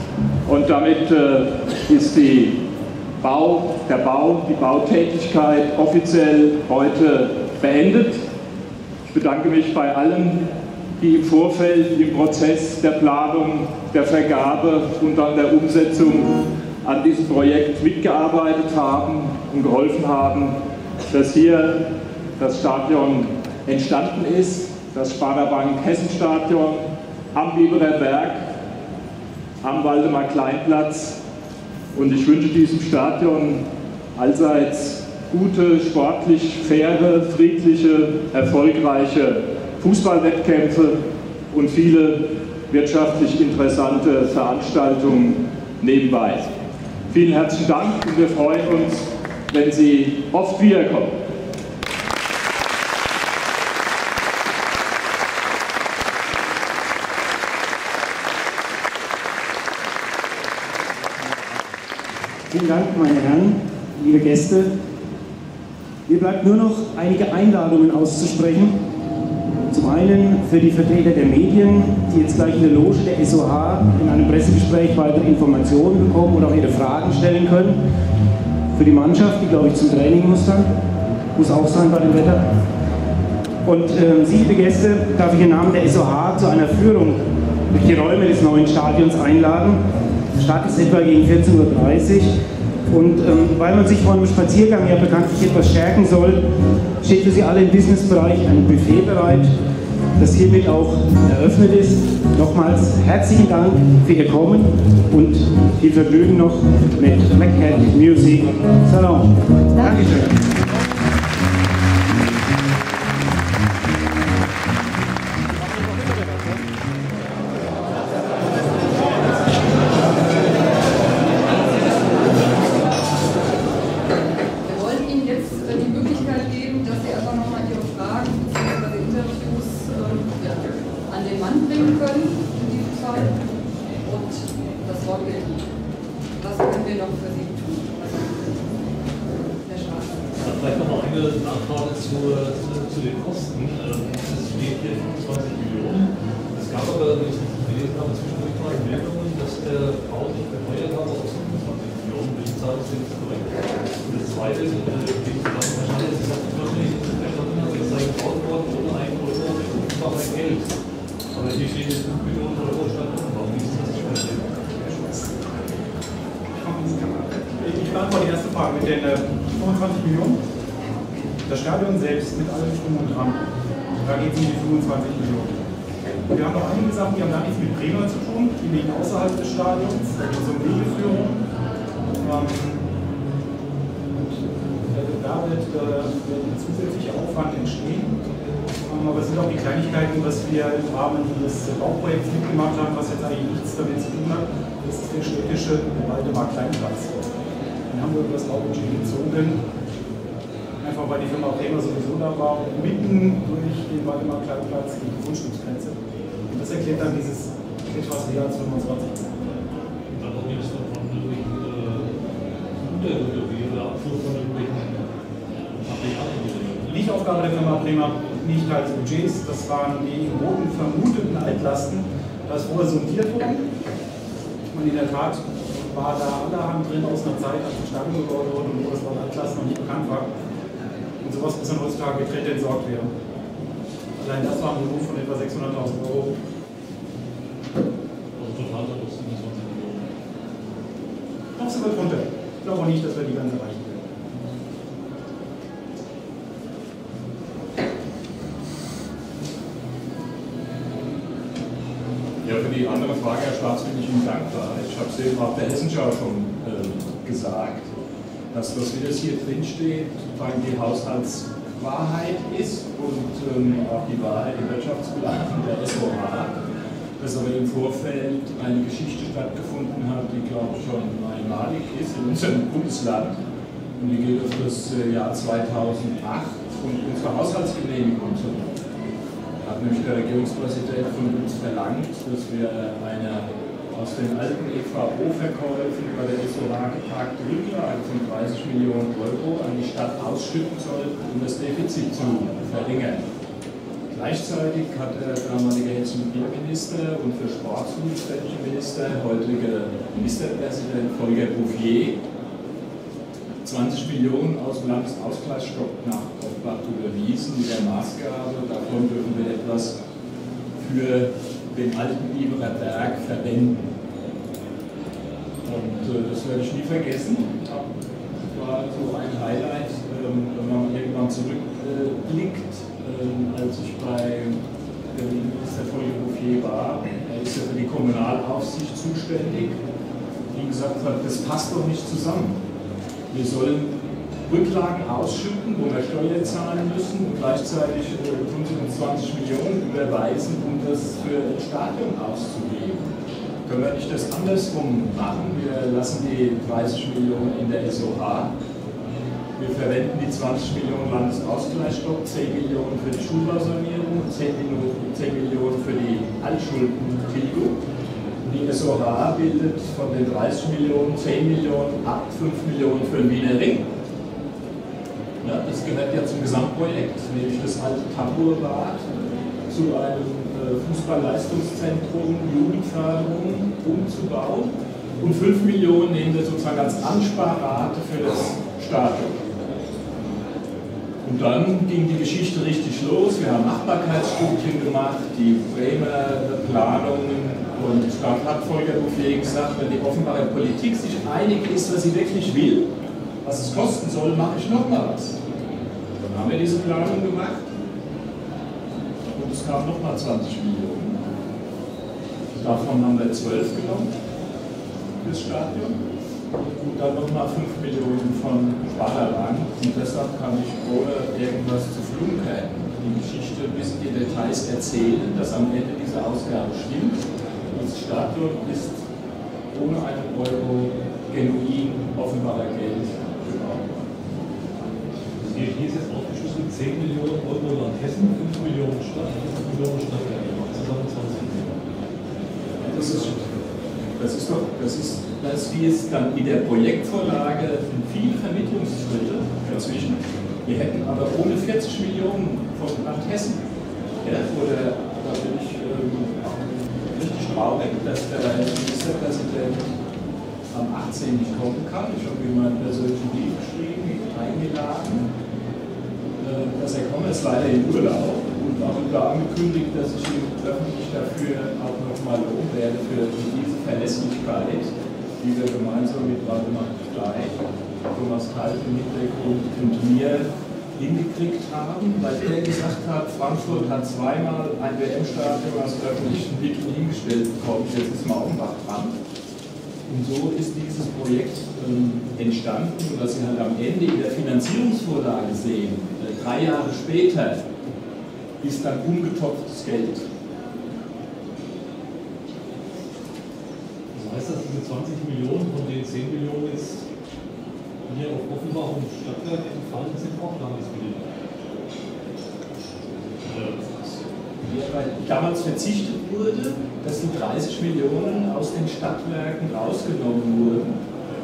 Und damit äh, ist die Bau, der Bau, die Bautätigkeit offiziell heute beendet. Ich bedanke mich bei allen die im Vorfeld im Prozess der Planung, der Vergabe und dann der Umsetzung an diesem Projekt mitgearbeitet haben und geholfen haben, dass hier das Stadion entstanden ist, das Sparda-Bank-Hessen-Stadion am Biberer Berg, am Waldemar-Klein-Platz. Und ich wünsche diesem Stadion allseits gute, sportlich faire, friedliche, erfolgreiche Fußballwettkämpfe und viele wirtschaftlich interessante Veranstaltungen nebenbei. Vielen herzlichen Dank und wir freuen uns, wenn Sie oft wiederkommen. Vielen Dank, meine Herren, liebe Gäste. Mir bleibt nur noch einige Einladungen auszusprechen. Zum einen für die Vertreter der Medien, die jetzt gleich in der Loge der S O H in einem Pressegespräch weitere Informationen bekommen oder auch ihre Fragen stellen können. Für die Mannschaft, die, glaube ich, zum Training muss dann, muss auch sein bei dem Wetter. Und äh, Sie, liebe Gäste, darf ich im Namen der S O H zu einer Führung durch die Räume des neuen Stadions einladen. Der Start ist etwa gegen vierzehn Uhr dreißig. Und ähm, weil man sich vor einem Spaziergang ja bekanntlich etwas stärken soll, steht für Sie alle im Businessbereich ein Buffet bereit, das hiermit auch eröffnet ist. Nochmals herzlichen Dank für Ihr Kommen und viel Vergnügen noch mit Black Cat Music Salon. Dankeschön. Was wir im Rahmen des Bauprojekts mitgemacht haben, was jetzt eigentlich nichts damit zu tun hat, das ist der städtische Waldemar-Klein-Platz. Den haben wir über das Baubudget gezogen, einfach weil die Firma Bremer sowieso da war, und mitten durch den Waldemar-Klein-Platz die Grundstücksgrenze. Und das erklärt dann dieses etwas mehr als fünfundzwanzig. Dann auch nicht von irgendwelchen Abfuhr von irgendwelchen Nicht Aufgabe der Firma Bremer, nicht Teil des Budgets, das waren die im Boden vermuteten Altlasten. Da ist vorher sondiert worden. Und in der Tat war da allerhand drin aus einer Zeit, als die Stadion gebaut wurde und wo das Wort Altlasten noch nicht bekannt war. Und sowas muss dann heutzutage getrennt entsorgt werden. Allein das war ein Volumen von etwa sechshunderttausend Euro. Also total sind das zwanzig Millionen. Noch sind wir drunter. Ich glaube auch nicht, dass wir die ganze erreichen werden. Ja, für die andere Frage, Herr Schwarz, bin ich Ihnen dankbar. Ich habe es eben auf der Hessenschau schon äh, gesagt, dass das, wie das hier drin steht, die Haushaltswahrheit ist und ähm, auch die Wahrheit im Wirtschaftsplan der S O H, dass aber im Vorfeld eine Geschichte stattgefunden hat, die, glaube ich, schon einmalig ist in unserem Bundesland. Und die geht auf das Jahr zweitausendacht und unsere Haushaltsgenehmigung zurück. Hat nämlich der Regierungspräsident von uns verlangt, dass wir eine aus den alten E V O-Verkäufen bei der S O H geparkte Rücklage von dreißig Millionen Euro an die Stadt ausschütten sollten, um das Defizit zu verringern. Gleichzeitig hat der damalige Innenminister und für Sport zuständige Minister, heutige Ministerpräsident Volker Bouffier, zwanzig Millionen aus dem Landesausgleichsstock nach Offenbach überwiesen, mit der Maßgabe, davon dürfen wir etwas für den alten Biberer Berg verwenden. Und äh, das werde ich nie vergessen. Das war so ein Highlight, ähm, wenn man irgendwann zurückblickt, äh, als ich bei dem Minister Volker Bouffier war. Er ist ja für die Kommunalaufsicht zuständig, die gesagt hat, das passt doch nicht zusammen. Wir sollen Rücklagen ausschütten, wo wir Steuern zahlen müssen und gleichzeitig äh, tun sie uns zwanzig Millionen überweisen, um das für ein Stadion auszugeben. Können wir nicht das andersrum machen? Wir lassen die dreißig Millionen in der S O H. Wir verwenden die zwanzig Millionen Landesausgleichsstock, zehn Millionen für die Schulbausanierung, zehn Millionen für die Altschuldentilgung. Die S O H bildet von den dreißig Millionen zehn Millionen ab, fünf Millionen für den Wiener Ring. Ja, das gehört ja zum Gesamtprojekt, nämlich das alte Tamburbad zu einem Fußballleistungszentrum, Jugendförderung umzubauen. Und fünf Millionen nehmen wir sozusagen als Ansparrate für das Stadion. Und dann ging die Geschichte richtig los. Wir haben Machbarkeitsstudien gemacht, die Bremer Planungen, und dann hat Volker Bouffier gesagt, wenn die Offenbarer Politik sich einig ist, was sie wirklich will, was es kosten soll, mache ich noch mal was. Dann haben wir diese Planung gemacht. Und es kamen nochmal zwanzig Millionen. Davon haben wir zwölf genommen fürs Stadion. Und dann nochmal fünf Millionen von Sparerlang. Und deshalb kann ich ohne irgendwas zu flunkern die Geschichte bis in die Details erzählen, dass am Ende diese Ausgabe stimmt. Das Stadion ist ohne einen Euro genuin Offenbarer Geld gebaut worden. Hier ist jetzt aufgeschlüsselt zehn Millionen Euro Land Hessen, fünf Millionen Stadt, fünf Millionen Stadtwerke, zusammen zwanzig Millionen. Das ist, das ist doch, das ist, das wie es dann in der Projektvorlage viele Vermittlungsschritte dazwischen. Wir hätten aber ohne vierzig Millionen vom Land Hessen, ja, oder da bin ich ähm, richtig traurig, dass der Ministerpräsident am achtzehnten nicht kommen kann. Ich habe ihm einen persönlichen Brief geschrieben, eingeladen, dass er kommt, ist leider in Urlaub, und auch da angekündigt, dass ich ihn öffentlich dafür auch nochmal loben werde für diese Verlässlichkeit, die wir gemeinsam mit Waldemar Steig, Thomas Kalb im Hintergrund und mir hingekriegt haben, weil er gesagt hat, Frankfurt hat zweimal ein W M-Stadion aus öffentlichen Mitteln hingestellt bekommen, jetzt ist mal Offenbach dran. Und so ist dieses Projekt ähm, entstanden, und was Sie halt am Ende in der Finanzierungsvorlage sehen, äh, drei Jahre später, ist dann umgetopftes Geld. Das heißt, dass diese zwanzig Millionen von den zehn Millionen jetzt hier auf Offenbach und Stadtwerk entfallen sind, auch Landesmittel. Ja, weil damals verzichtet wurde, dass die dreißig Millionen aus den Stadtwerken rausgenommen wurden,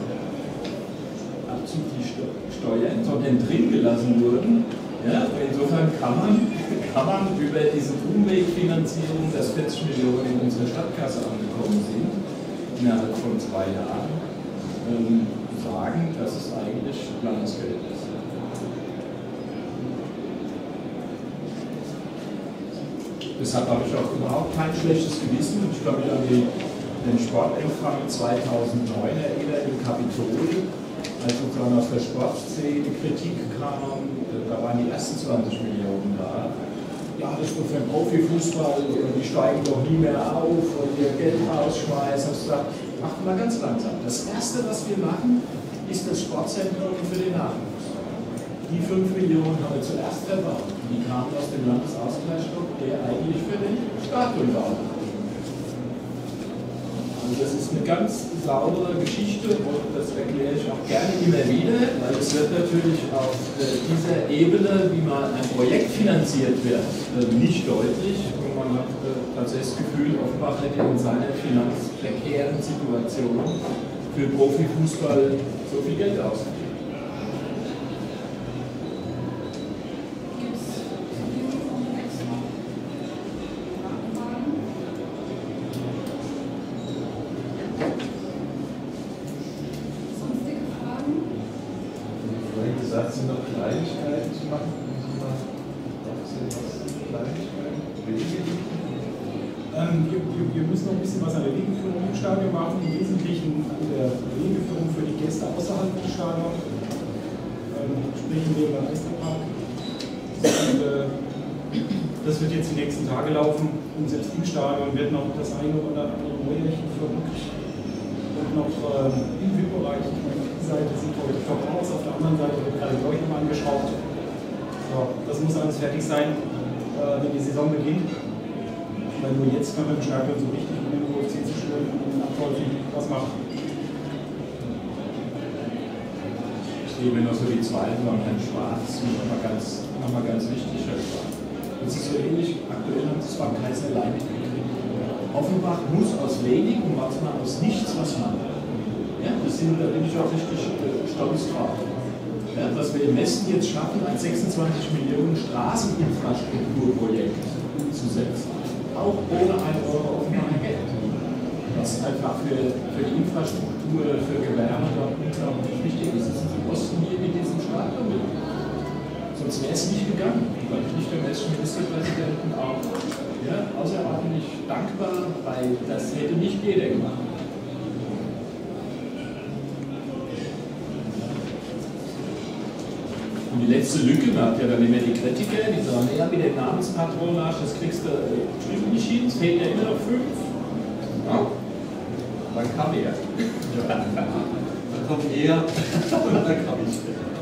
abzüglich Steuern, sondern drin gelassen wurden. Ja, insofern kann man, kann man über diese Umwegfinanzierung, dass vierzig Millionen in unsere Stadtkasse angekommen sind, innerhalb von zwei Jahren, ähm, sagen, dass es eigentlich Landesgeld ist. Deshalb habe ich auch überhaupt kein schlechtes Gewissen. Ich kann mich an die, den Sportempfang zweitausendneun erinnern im Kapitol, als sozusagen aus der Sportszene Kritik kam. Da waren die ersten zwanzig Millionen da. Ja, das ist nur für den Profifußball, die steigen doch nie mehr auf und ihr Geld rausschmeißen. Ich sage, macht mal ganz langsam. Das Erste, was wir machen, ist das Sportzentrum für den Nachwuchs. Die fünf Millionen haben wir zuerst verbaut. Die kamen aus dem Landesausgleichsstock, der eigentlich für den Stadion war. Also das ist eine ganz saubere Geschichte, und das erkläre ich auch gerne immer wieder, weil es wird natürlich auf dieser Ebene, wie mal ein Projekt finanziert wird, nicht deutlich. Und man hat tatsächlich das Gefühl, Offenbach hätte in seiner finanzprekären Situation für Profifußball so viel Geld ausgegeben. gesagt, sind noch Kleinigkeiten zu machen. Müssen wir aufsehen, was Kleinigkeiten, wenige. müssen noch ein bisschen was an der Wegeführung im Stadion machen, im Wesentlichen an der Wegeführung für die Gäste außerhalb des Stadions, ähm, sprich im Wegener Meisterpark. Und, äh, das wird jetzt die nächsten Tage laufen und selbst im Stadion wird noch das eine oder andere Mäuerchen verrückt und noch ähm, im V I P-Bereich. Auf der einen Seite sieht heute top aus, auf der anderen Seite wird gerade die Leuchten angeschraubt. So, das muss alles fertig sein, äh, wenn die Saison beginnt. Weil nur jetzt können wir im Stadion so richtig mit dem U F C zu schwören und den Abläufen was machen. Ich sehe noch so die Zweifel an Herrn Schwarz, nochmal ganz, noch mal ganz wichtig, Herr Schwarz. Das ist so ähnlich, aktuell hat es beim Kaiser allein gekriegt. Offenbach muss aus wenig und manchmal aus nichts was machen. Ja, das sind, da bin ich auch richtig äh, stolz drauf. Ja, was wir im Westen jetzt schaffen, ein sechsundzwanzig Millionen Straßeninfrastrukturprojekt umzusetzen. Auch ohne ein Euro Offenbacher Geld. Was einfach für, für die Infrastruktur, für Gewerbe dort unglaublich wichtig ist. Das ist im Osten hier mit diesem Stadion. Sonst wäre es nicht gegangen, weil ich nicht dem hessischen Ministerpräsidenten auch ja, außerordentlich dankbar, weil das hätte nicht jeder gemacht. Und die letzte Lücke, da hat ja dann immer die Kritiker, die sagen, ja, mit dem Namenspatronage, das kriegst du äh, bestimmt nicht hin, es fehlen ja immer noch fünf. Ja. Dann kam er. Ja. Dann kommt er und dann kam ich.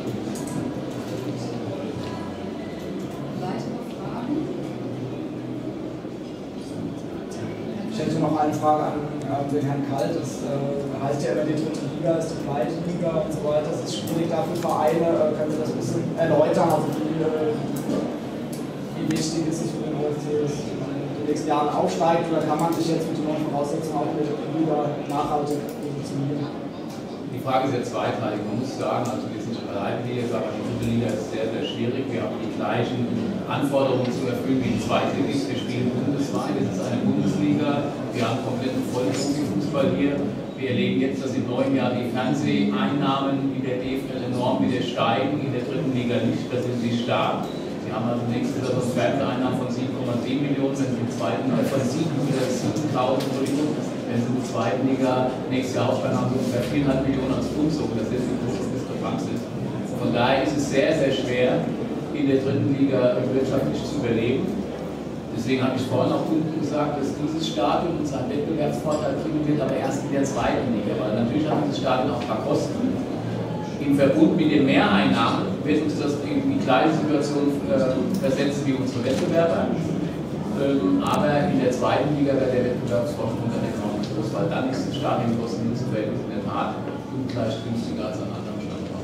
Ich hätte noch eine Frage an äh, den Herrn Kalt. Das äh, heißt ja immer, die dritte Liga ist die zweite Liga und so weiter. Das ist schwierig da für Vereine. Äh, können Sie das ein bisschen erläutern? Also wie, äh, wie wichtig ist es für den O F C, dass man in den nächsten Jahren aufsteigt? Oder kann man sich jetzt mit den neuen Voraussetzungen auch in der dritten Liga nachhaltig positionieren? Die Frage ist ja zweiteilig. Man muss sagen, also wir sind allein hier, aber die dritte Liga ist sehr, sehr schwierig. Wir haben die gleichen Anforderungen zu erfüllen wie die zweite Liga. Wir spielen bundesweit, es ist eine Bundesliga. Wir haben kompletten Vollprofi-Fußball hier. Wir erleben jetzt, dass im neuen Jahr die Fernseheinnahmen in der D F L enorm wieder steigen, in der dritten Liga nicht, da sind sie stark. Wir haben also nächste Saison Fernseheinnahmen von sieben Komma sieben Millionen, wenn sie im zweiten Jahr von siebenhundertsiebentausend Millionen, wenn sie in der zweiten Liga nächstes Jahr aufsteigen, haben sie ungefähr viereinhalb Millionen als Grundsumme, das ist die große Diskrepanz ist. Von daher ist es sehr, sehr schwer, in der dritten Liga wirtschaftlich zu überleben. Deswegen habe ich vorhin auch unten gesagt, dass dieses Stadion uns einen Wettbewerbsvorteil bringen wird, aber erst in der zweiten Liga, weil natürlich hat dieses Stadion auch ein paar Kosten. Im Verbund mit den Mehreinnahmen wird uns das in die gleiche Situation äh, versetzen wie unsere Wettbewerber. Ähm, aber in der zweiten Liga wird der Wettbewerbsvorsprung dann enorm groß, weil dann ist das Stadionkosten-Nutzen-Verhältnis in der Tat ungleich günstiger als an anderen Standorten.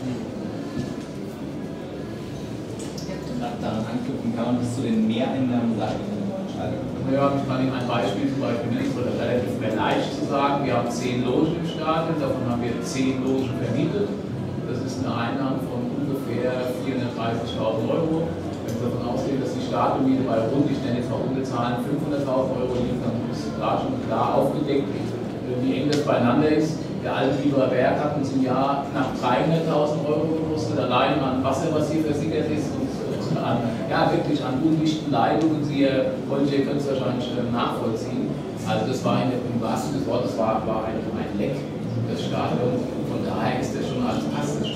Daran anknüpfen, kann man bis zu den Mehreinnahmen sagen? Ja, ich kann Ihnen ein Beispiel zum Beispiel nennen, es wird relativ mehr leicht zu sagen. Wir haben zehn Logen im Stadion, davon haben wir zehn Logen vermietet. Das ist eine Einnahme von ungefähr vierhundertdreißigtausend Euro. Wenn wir davon ausgehen, dass die Stadionmiete bei rund, ich nenne jetzt mal runde Zahlen, fünfhunderttausend Euro liegt, dann ist klar schon klar aufgedeckt, wie eng das beieinander ist. Der alte Biberer Berg hat uns im Jahr knapp dreihunderttausend Euro gekostet, allein an Wasser, was hier versickert ist. Und an, ja, wirklich an undichten Leitungen, Sie wollen, ihr könnt es wahrscheinlich nachvollziehen. Also das war in der, im wahrsten des Wortes war, war ein, ein Leck, das Stadion. Von daher ist das schon alles passiv.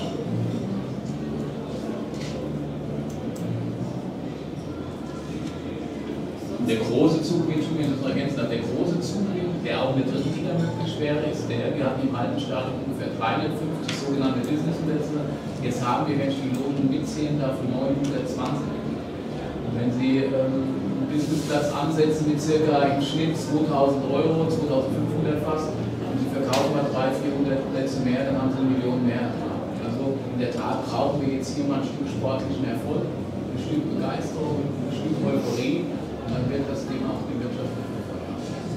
Der große Zugewinn, Entschuldigung, das ergänzen, der große Zugewinn, der auch in der dritten Liga möglich wäre, ist der, wir hatten im alten Stadion ungefähr dreihundertfünfzig sogenannte Businessplätze. Jetzt haben wir, wenn ich die Logen mitzählen darf, neunhundertzwanzig. Und wenn Sie ähm, einen Businessplatz ansetzen mit ca. im Schnitt zweitausend Euro, zweitausendfünfhundert fast, und Sie verkaufen mal dreihundert, vierhundert Plätze mehr, dann haben Sie eine Million mehr. Also in der Tat brauchen wir jetzt hier mal ein Stück sportlichen Erfolg, ein Stück Begeisterung, ein Stück Euphorie. Dann wird das Ding auch die Wirtschaft befeuern.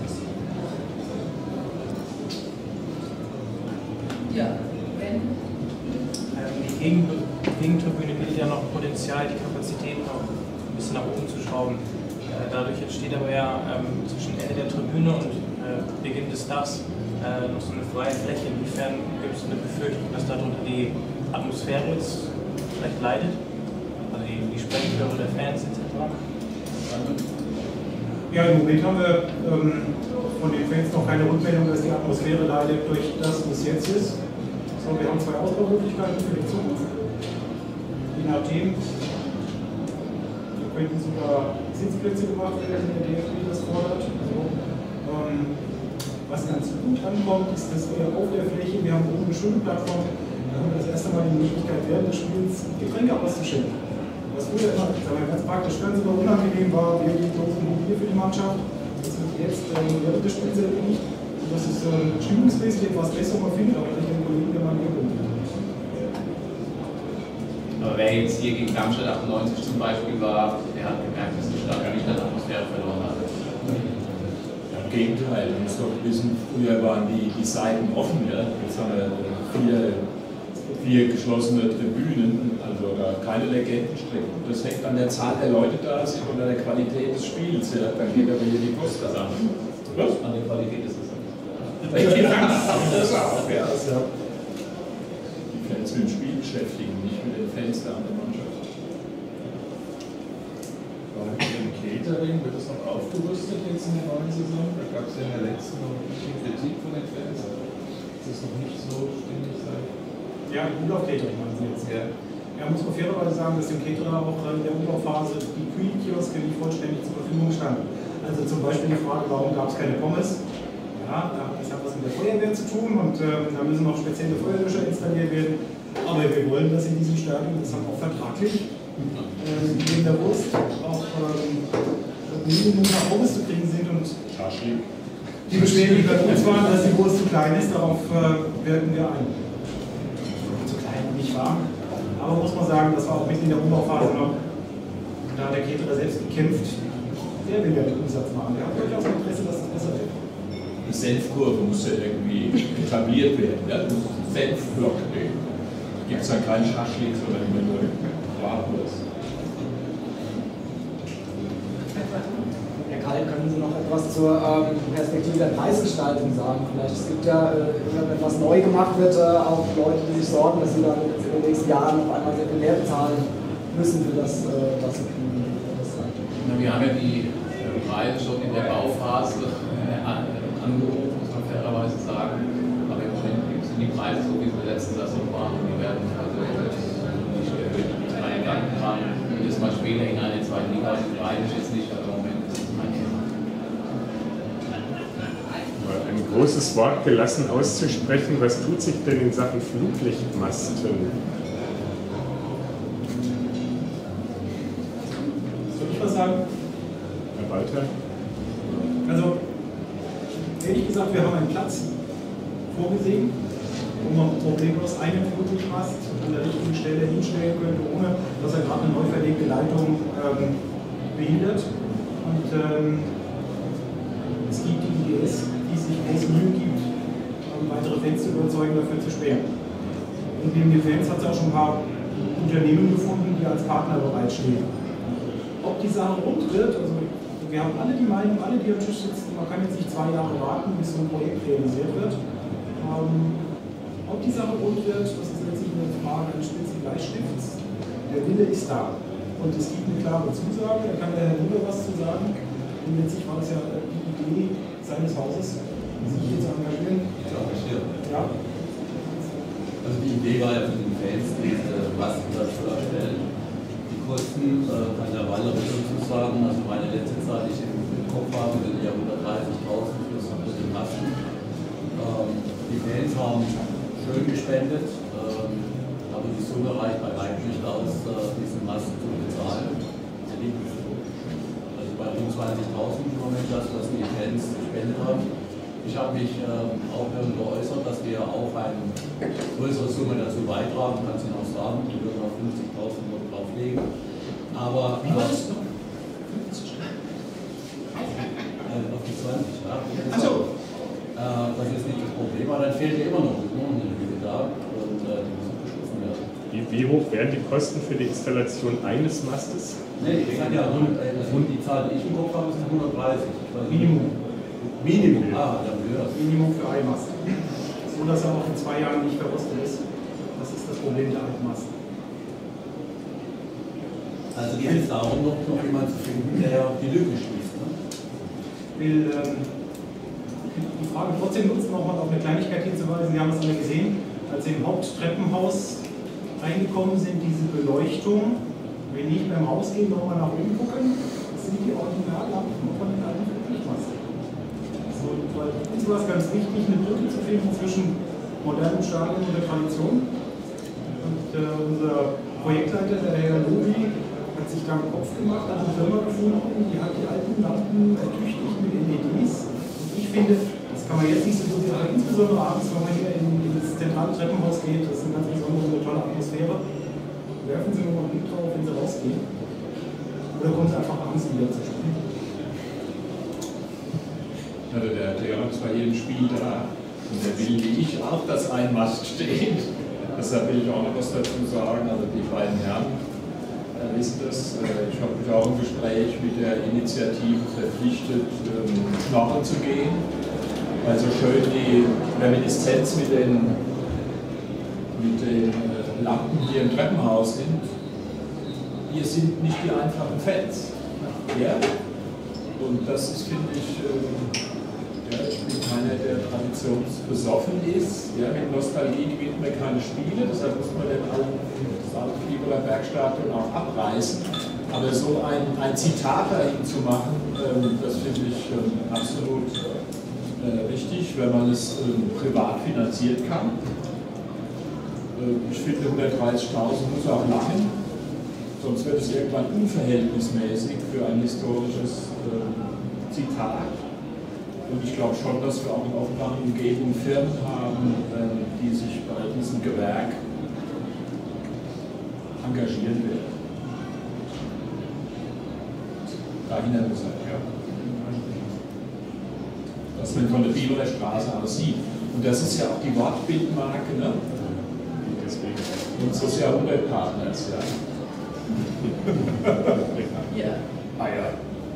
Ja, wenn? Die Gegen Gegentribüne bietet ja noch Potenzial, die Kapazität noch ein bisschen nach oben zu schrauben. Dadurch entsteht aber ja ähm, zwischen Ende der Tribüne und äh, Beginn des Dachs äh, noch so eine freie Fläche. Inwiefern gibt es eine Befürchtung, dass darunter die Atmosphäre jetzt vielleicht leidet? Also die, die Sprechchöre der Fans et cetera? Ja, im Moment haben wir ähm, von den Fans noch keine Rückmeldung, dass die Atmosphäre leidet durch das, was jetzt ist. So, wir haben zwei Ausbaumöglichkeiten für die Zukunft. Je nachdem, da könnten sogar Sitzplätze gemacht werden, wenn der D F B das fordert. Also, ähm, was ganz gut ankommt, ist, dass wir auf der Fläche, wir haben oben eine schöne Plattform, da haben wir das erste Mal die Möglichkeit, während des Spiels Getränke auszuschenken. Was früher immer, sagen wir ganz praktisch, ganz immer unangenehm war, wir die Dosen Bier für die Mannschaft. Das wird jetzt ähm, während des Spiels erledigt. Das ist ähm, stimmungsmäßig etwas besser, man findet aber nicht den Kollegen, der man hier kommt. Aber wer jetzt hier gegen Darmstadt achtundneunzig zum Beispiel war, der hat gemerkt, dass die Stadt nicht an Atmosphäre verloren hat. Ja, im Gegenteil, man muss doch wissen, früher waren die, die Seiten offen, ja? Jetzt haben wir vier, vier geschlossene Tribünen, also da keine Legendenstrecken. Das hängt an der Zahl der Leute da sind und an der Qualität des Spiels. Ja? Dann geht aber hier die Post zusammen. Was? An der Qualität des Gesamten. Das auch, ja. Also, die Fans mit dem Spiel beschäftigen, nicht mit den Fans der anderen Mannschaft. Mit dem Catering wird das noch aufgerüstet jetzt in der neuen Saison? Da gab es ja in der letzten noch ein bisschen Kritik von den Fans. Das ist noch nicht so stimmig sein. Ja, Umlauf-Catering meinen Sie jetzt. Ja. Ja, muss man fairerweise sagen, dass dem Caterer auch in der Umlaufphase die Kühlkioske nicht vollständig zur Verfügung standen. Also zum Beispiel die Frage, warum gab es keine Pommes? Ja, das hat was mit der Feuerwehr zu tun und ähm, da müssen noch spezielle Feuerlöscher installiert werden. Aber wir wollen, dass in diesem Stadion, das haben wir auch vertraglich, ähm, neben der Wurst auch ähm, Minimum nach Pommes zu kriegen sind und die Beschwerden, die bei uns waren, dass die Wurst zu klein ist, darauf äh, wirken wir ein. Zu klein, nicht wahr? Aber muss man sagen, das war auch mitten in der Umbauphase noch. Da hat der Caterer selbst gekämpft. Der will ja den Umsatz machen. Der hat durchaus Interesse, dass das besser wird. Die Senfkurve muss ja irgendwie etabliert werden. Ja? Senfblock. Da gibt es dann keinen Schaschlik, sondern immer nur Bratwurst. Herr Kall, können Sie noch etwas zur ähm, Perspektive der Preisgestaltung sagen? Vielleicht, es gibt ja, äh, wenn etwas neu gemacht wird, äh, auch Leute, die sich sorgen, dass sie dann in den nächsten Jahren auf einmal sehr viel mehr bezahlen müssen für das, äh, was sie kriegen. Wir haben ja die Preise schon in der Bauphase äh, angehoben, muss man fairerweise sagen. Aber im Moment sind die Preise so, wie sie in der letzten Saison waren. Und die werden also nicht erhöht. Bei den Banken jedes Mal später in eine zweite Liga, die Preise jetzt nicht, aber im Moment ist es mein Thema. Ein großes Wort gelassen auszusprechen. Was tut sich denn in Sachen Fluglichtmasten? Sagen. Herr Walter? Also, ehrlich gesagt, wir haben einen Platz vorgesehen, wo man problemlos einen Flutlichtmast an der richtigen Stelle hinstellen könnte, ohne dass er gerade eine neu verlegte Leitung ähm, behindert. Und ähm, es gibt die I D S, die sich große Mühe gibt, um weitere Fans zu überzeugen, dafür zu sperren. Und neben den Fans hat es auch schon ein paar Unternehmen gefunden, die als Partner bereitstehen. Ob die Sache rund wird, also wir haben alle die Meinung, alle, die am Tisch sitzen, man kann jetzt nicht zwei Jahre warten, bis so ein Projekt realisiert wird. Ähm, ob die Sache rund wird, das ist letztlich eine Frage eines spitzen Bleistifts. Der Wille ist da. Und es gibt eine klare Zusage, da kann der Herr Müller was zu sagen. Und letztlich war das ja die Idee seines Hauses, sich hier zu engagieren. Ja. Also die Idee war ja für den Fans, diese Masten dazu erstellen. Die Kosten äh, kann der Waller dazu sagen, also meine letzte Zahl, die ich im Kopf habe, sind ja hundertdreißigtausend plus die Masten. Ähm, die Fans haben schön gespendet, ähm, aber die Summe reicht bei weitem nicht aus, äh, diese Masten zu bezahlen. Also bei rund zwanzigtausend im Moment das, was die Fans gespendet haben. Ich habe mich ähm, auch geäußert, dass wir auch eine größere Summe dazu beitragen, kann ich Ihnen auch sagen, die würden auf fünfzigtausend drauflegen. Aber wie war das noch? Äh, auf die zwanzig, ja. Also, äh, das ist nicht das Problem, aber dann fehlt ja immer noch eine Lücke da und äh, die müssen geschlossen werden. Wie, wie hoch wären die Kosten für die Installation eines Mastes? Nee, ich sage ja, also die Zahl, die ich im Kopf habe, sind hundertdreißig. Minimum. Minimum, ah, dann höher. Minimum für einen Mast. So, dass er auch in zwei Jahren nicht verrostet ist. Das ist das Problem der alten Masten. Also geht es darum, noch, noch jemanden zu finden, der die Lücke schließt. Ne? will ähm, die Frage trotzdem nutzen, nochmal auf eine Kleinigkeit hinzuweisen. Wir haben es alle gesehen, als Sie im Haupttreppenhaus reingekommen sind, diese Beleuchtung. Wenn nicht beim Rausgehen nochmal nach oben gucken, das sind die Originallampen von den alten Flutlichtmasten. So, weil uns war es ganz wichtig, eine Brücke zu finden zwischen modernem Stadion und der Tradition. Und äh, unser Projektleiter, der Herr Lobi, hat sich da einen Kopf gemacht, hat eine Firma gefunden, die hat die alten Lampen ertüchtigt mit L E Ds. Und ich finde, das kann man jetzt nicht so gut sehen, aber insbesondere abends, wenn man hier in, in das zentrale Treppenhaus geht, das ist eine ganz besondere, eine tolle Atmosphäre. Werfen Sie nur mal einen Blick drauf, wenn Sie rausgehen. Oder kommen Sie einfach abends wieder zu spielen? Also der Theorem ist bei jedem Spiel da. Und der will, wie ich auch, dass ein Mast steht. Deshalb will ich auch noch was dazu sagen. Also die beiden Herren äh, wissen das. Äh, ich habe mich auch im Gespräch mit der Initiative verpflichtet, ähm, schnorren zu gehen. Weil so schön die Reminiszenz mit den, mit den äh, Lampen hier im Treppenhaus sind. Hier sind nicht die einfachen Fans. Ja? Und das ist, finde ich, ähm, ja, ich bin keiner, der traditionsbesoffen ist. Ja, mit Nostalgie gewinnt man keine Spiele, deshalb muss man den alten, das alte Kiebeler Bergstadion auch abreißen. Aber so ein, ein Zitat dahin zu machen, ähm, das finde ich ähm, absolut äh, richtig, wenn man es ähm, privat finanziert kann. Äh, ich finde hundertdreißigtausend muss auch lachen, sonst wird es irgendwann unverhältnismäßig für ein historisches äh, Zitat. Und ich glaube schon, dass wir auch in offenbaren Umgebungen Firmen haben, die sich bei diesem Gewerk engagieren werden. Dahin muss er, ja. Dass man von der Bieberer Straße aus sieht. Und das ist ja auch die Wortbildmarke, ne? Unseres Jahrhundertpartners, ja. Ja. Ah ja.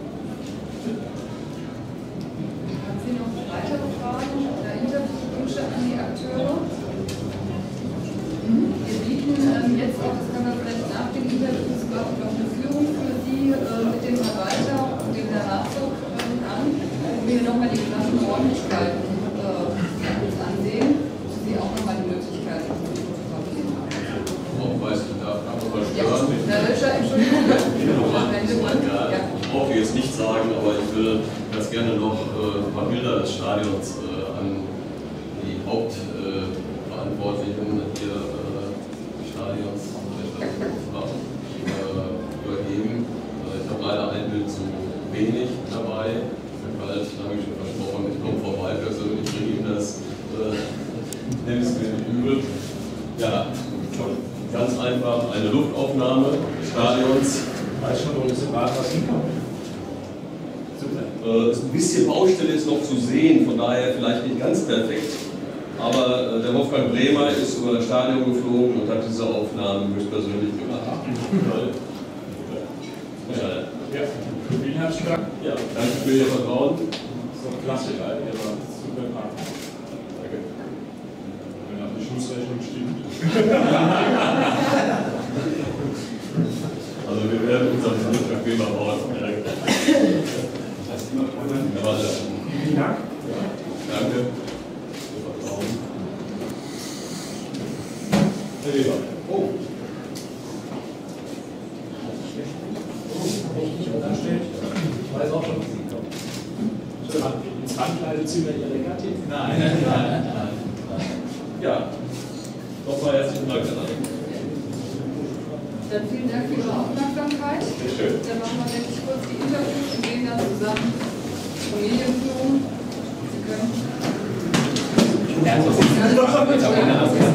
Weitere Fragen oder Interviewwünsche an die Akteure? Wir bieten ähm, jetzt auch, das können wir vielleicht nach den Interviews, glaube ich, noch eine Führung für Sie äh, mit dem Verwalter und dem der Herzog äh, an, wo wir nochmal die gesamten Räumlichkeiten äh, uns ansehen, wo Sie auch nochmal die Möglichkeit haben, zu fotografieren. Oh, weiß ich, darf ich mal Ja, stören? Herr Löscher, Entschuldigung. Ja, ich brauche jetzt nicht sagen, aber ich will ganz gerne noch äh, ein paar Bilder des Stadions äh, an die Hauptverantwortlichen äh, hier äh, des Stadions äh, übergeben. Äh, ich habe leider ein Bild zu wenig dabei. Herr Kalt, da habe ich schon versprochen, ich komme vorbei persönlich, bringe ihm das. Äh, nehme es mir nicht übel. Ja, ganz einfach eine Luftaufnahme des Stadions. Weiß schon, wo das gerade was hinkommt. Äh, ein bisschen Baustelle ist noch zu sehen, von daher vielleicht nicht ganz perfekt. Aber äh, der Wolfgang Bremer ist über das Stadion geflogen und hat diese Aufnahmen höchstpersönlich gemacht. Ja. Ja, vielen herzlichen Dank. Ja, danke für Ihr Vertrauen. Das ist doch klasse, Alter. Ihr war super Partner. Danke. Wenn auch die Schlussrechnung stimmt. Also wir werden uns am Sonntag immer ausmerken. Vielen Dank. Danke. Herr Weber. Oh. Ich weiß auch schon, was Sie kommen. Ins Handkleidezimmer Ihrer Gattin? Nein, nein, nein, nein. Ja. Nochmal herzlichen Dank, Herr Dank. Dann vielen Dank für Ihre Aufmerksamkeit. Sehr schön. Dann machen wir jetzt kurz die Interviews und gehen dann zusammen Familienführung. Sie können. Ja, das ist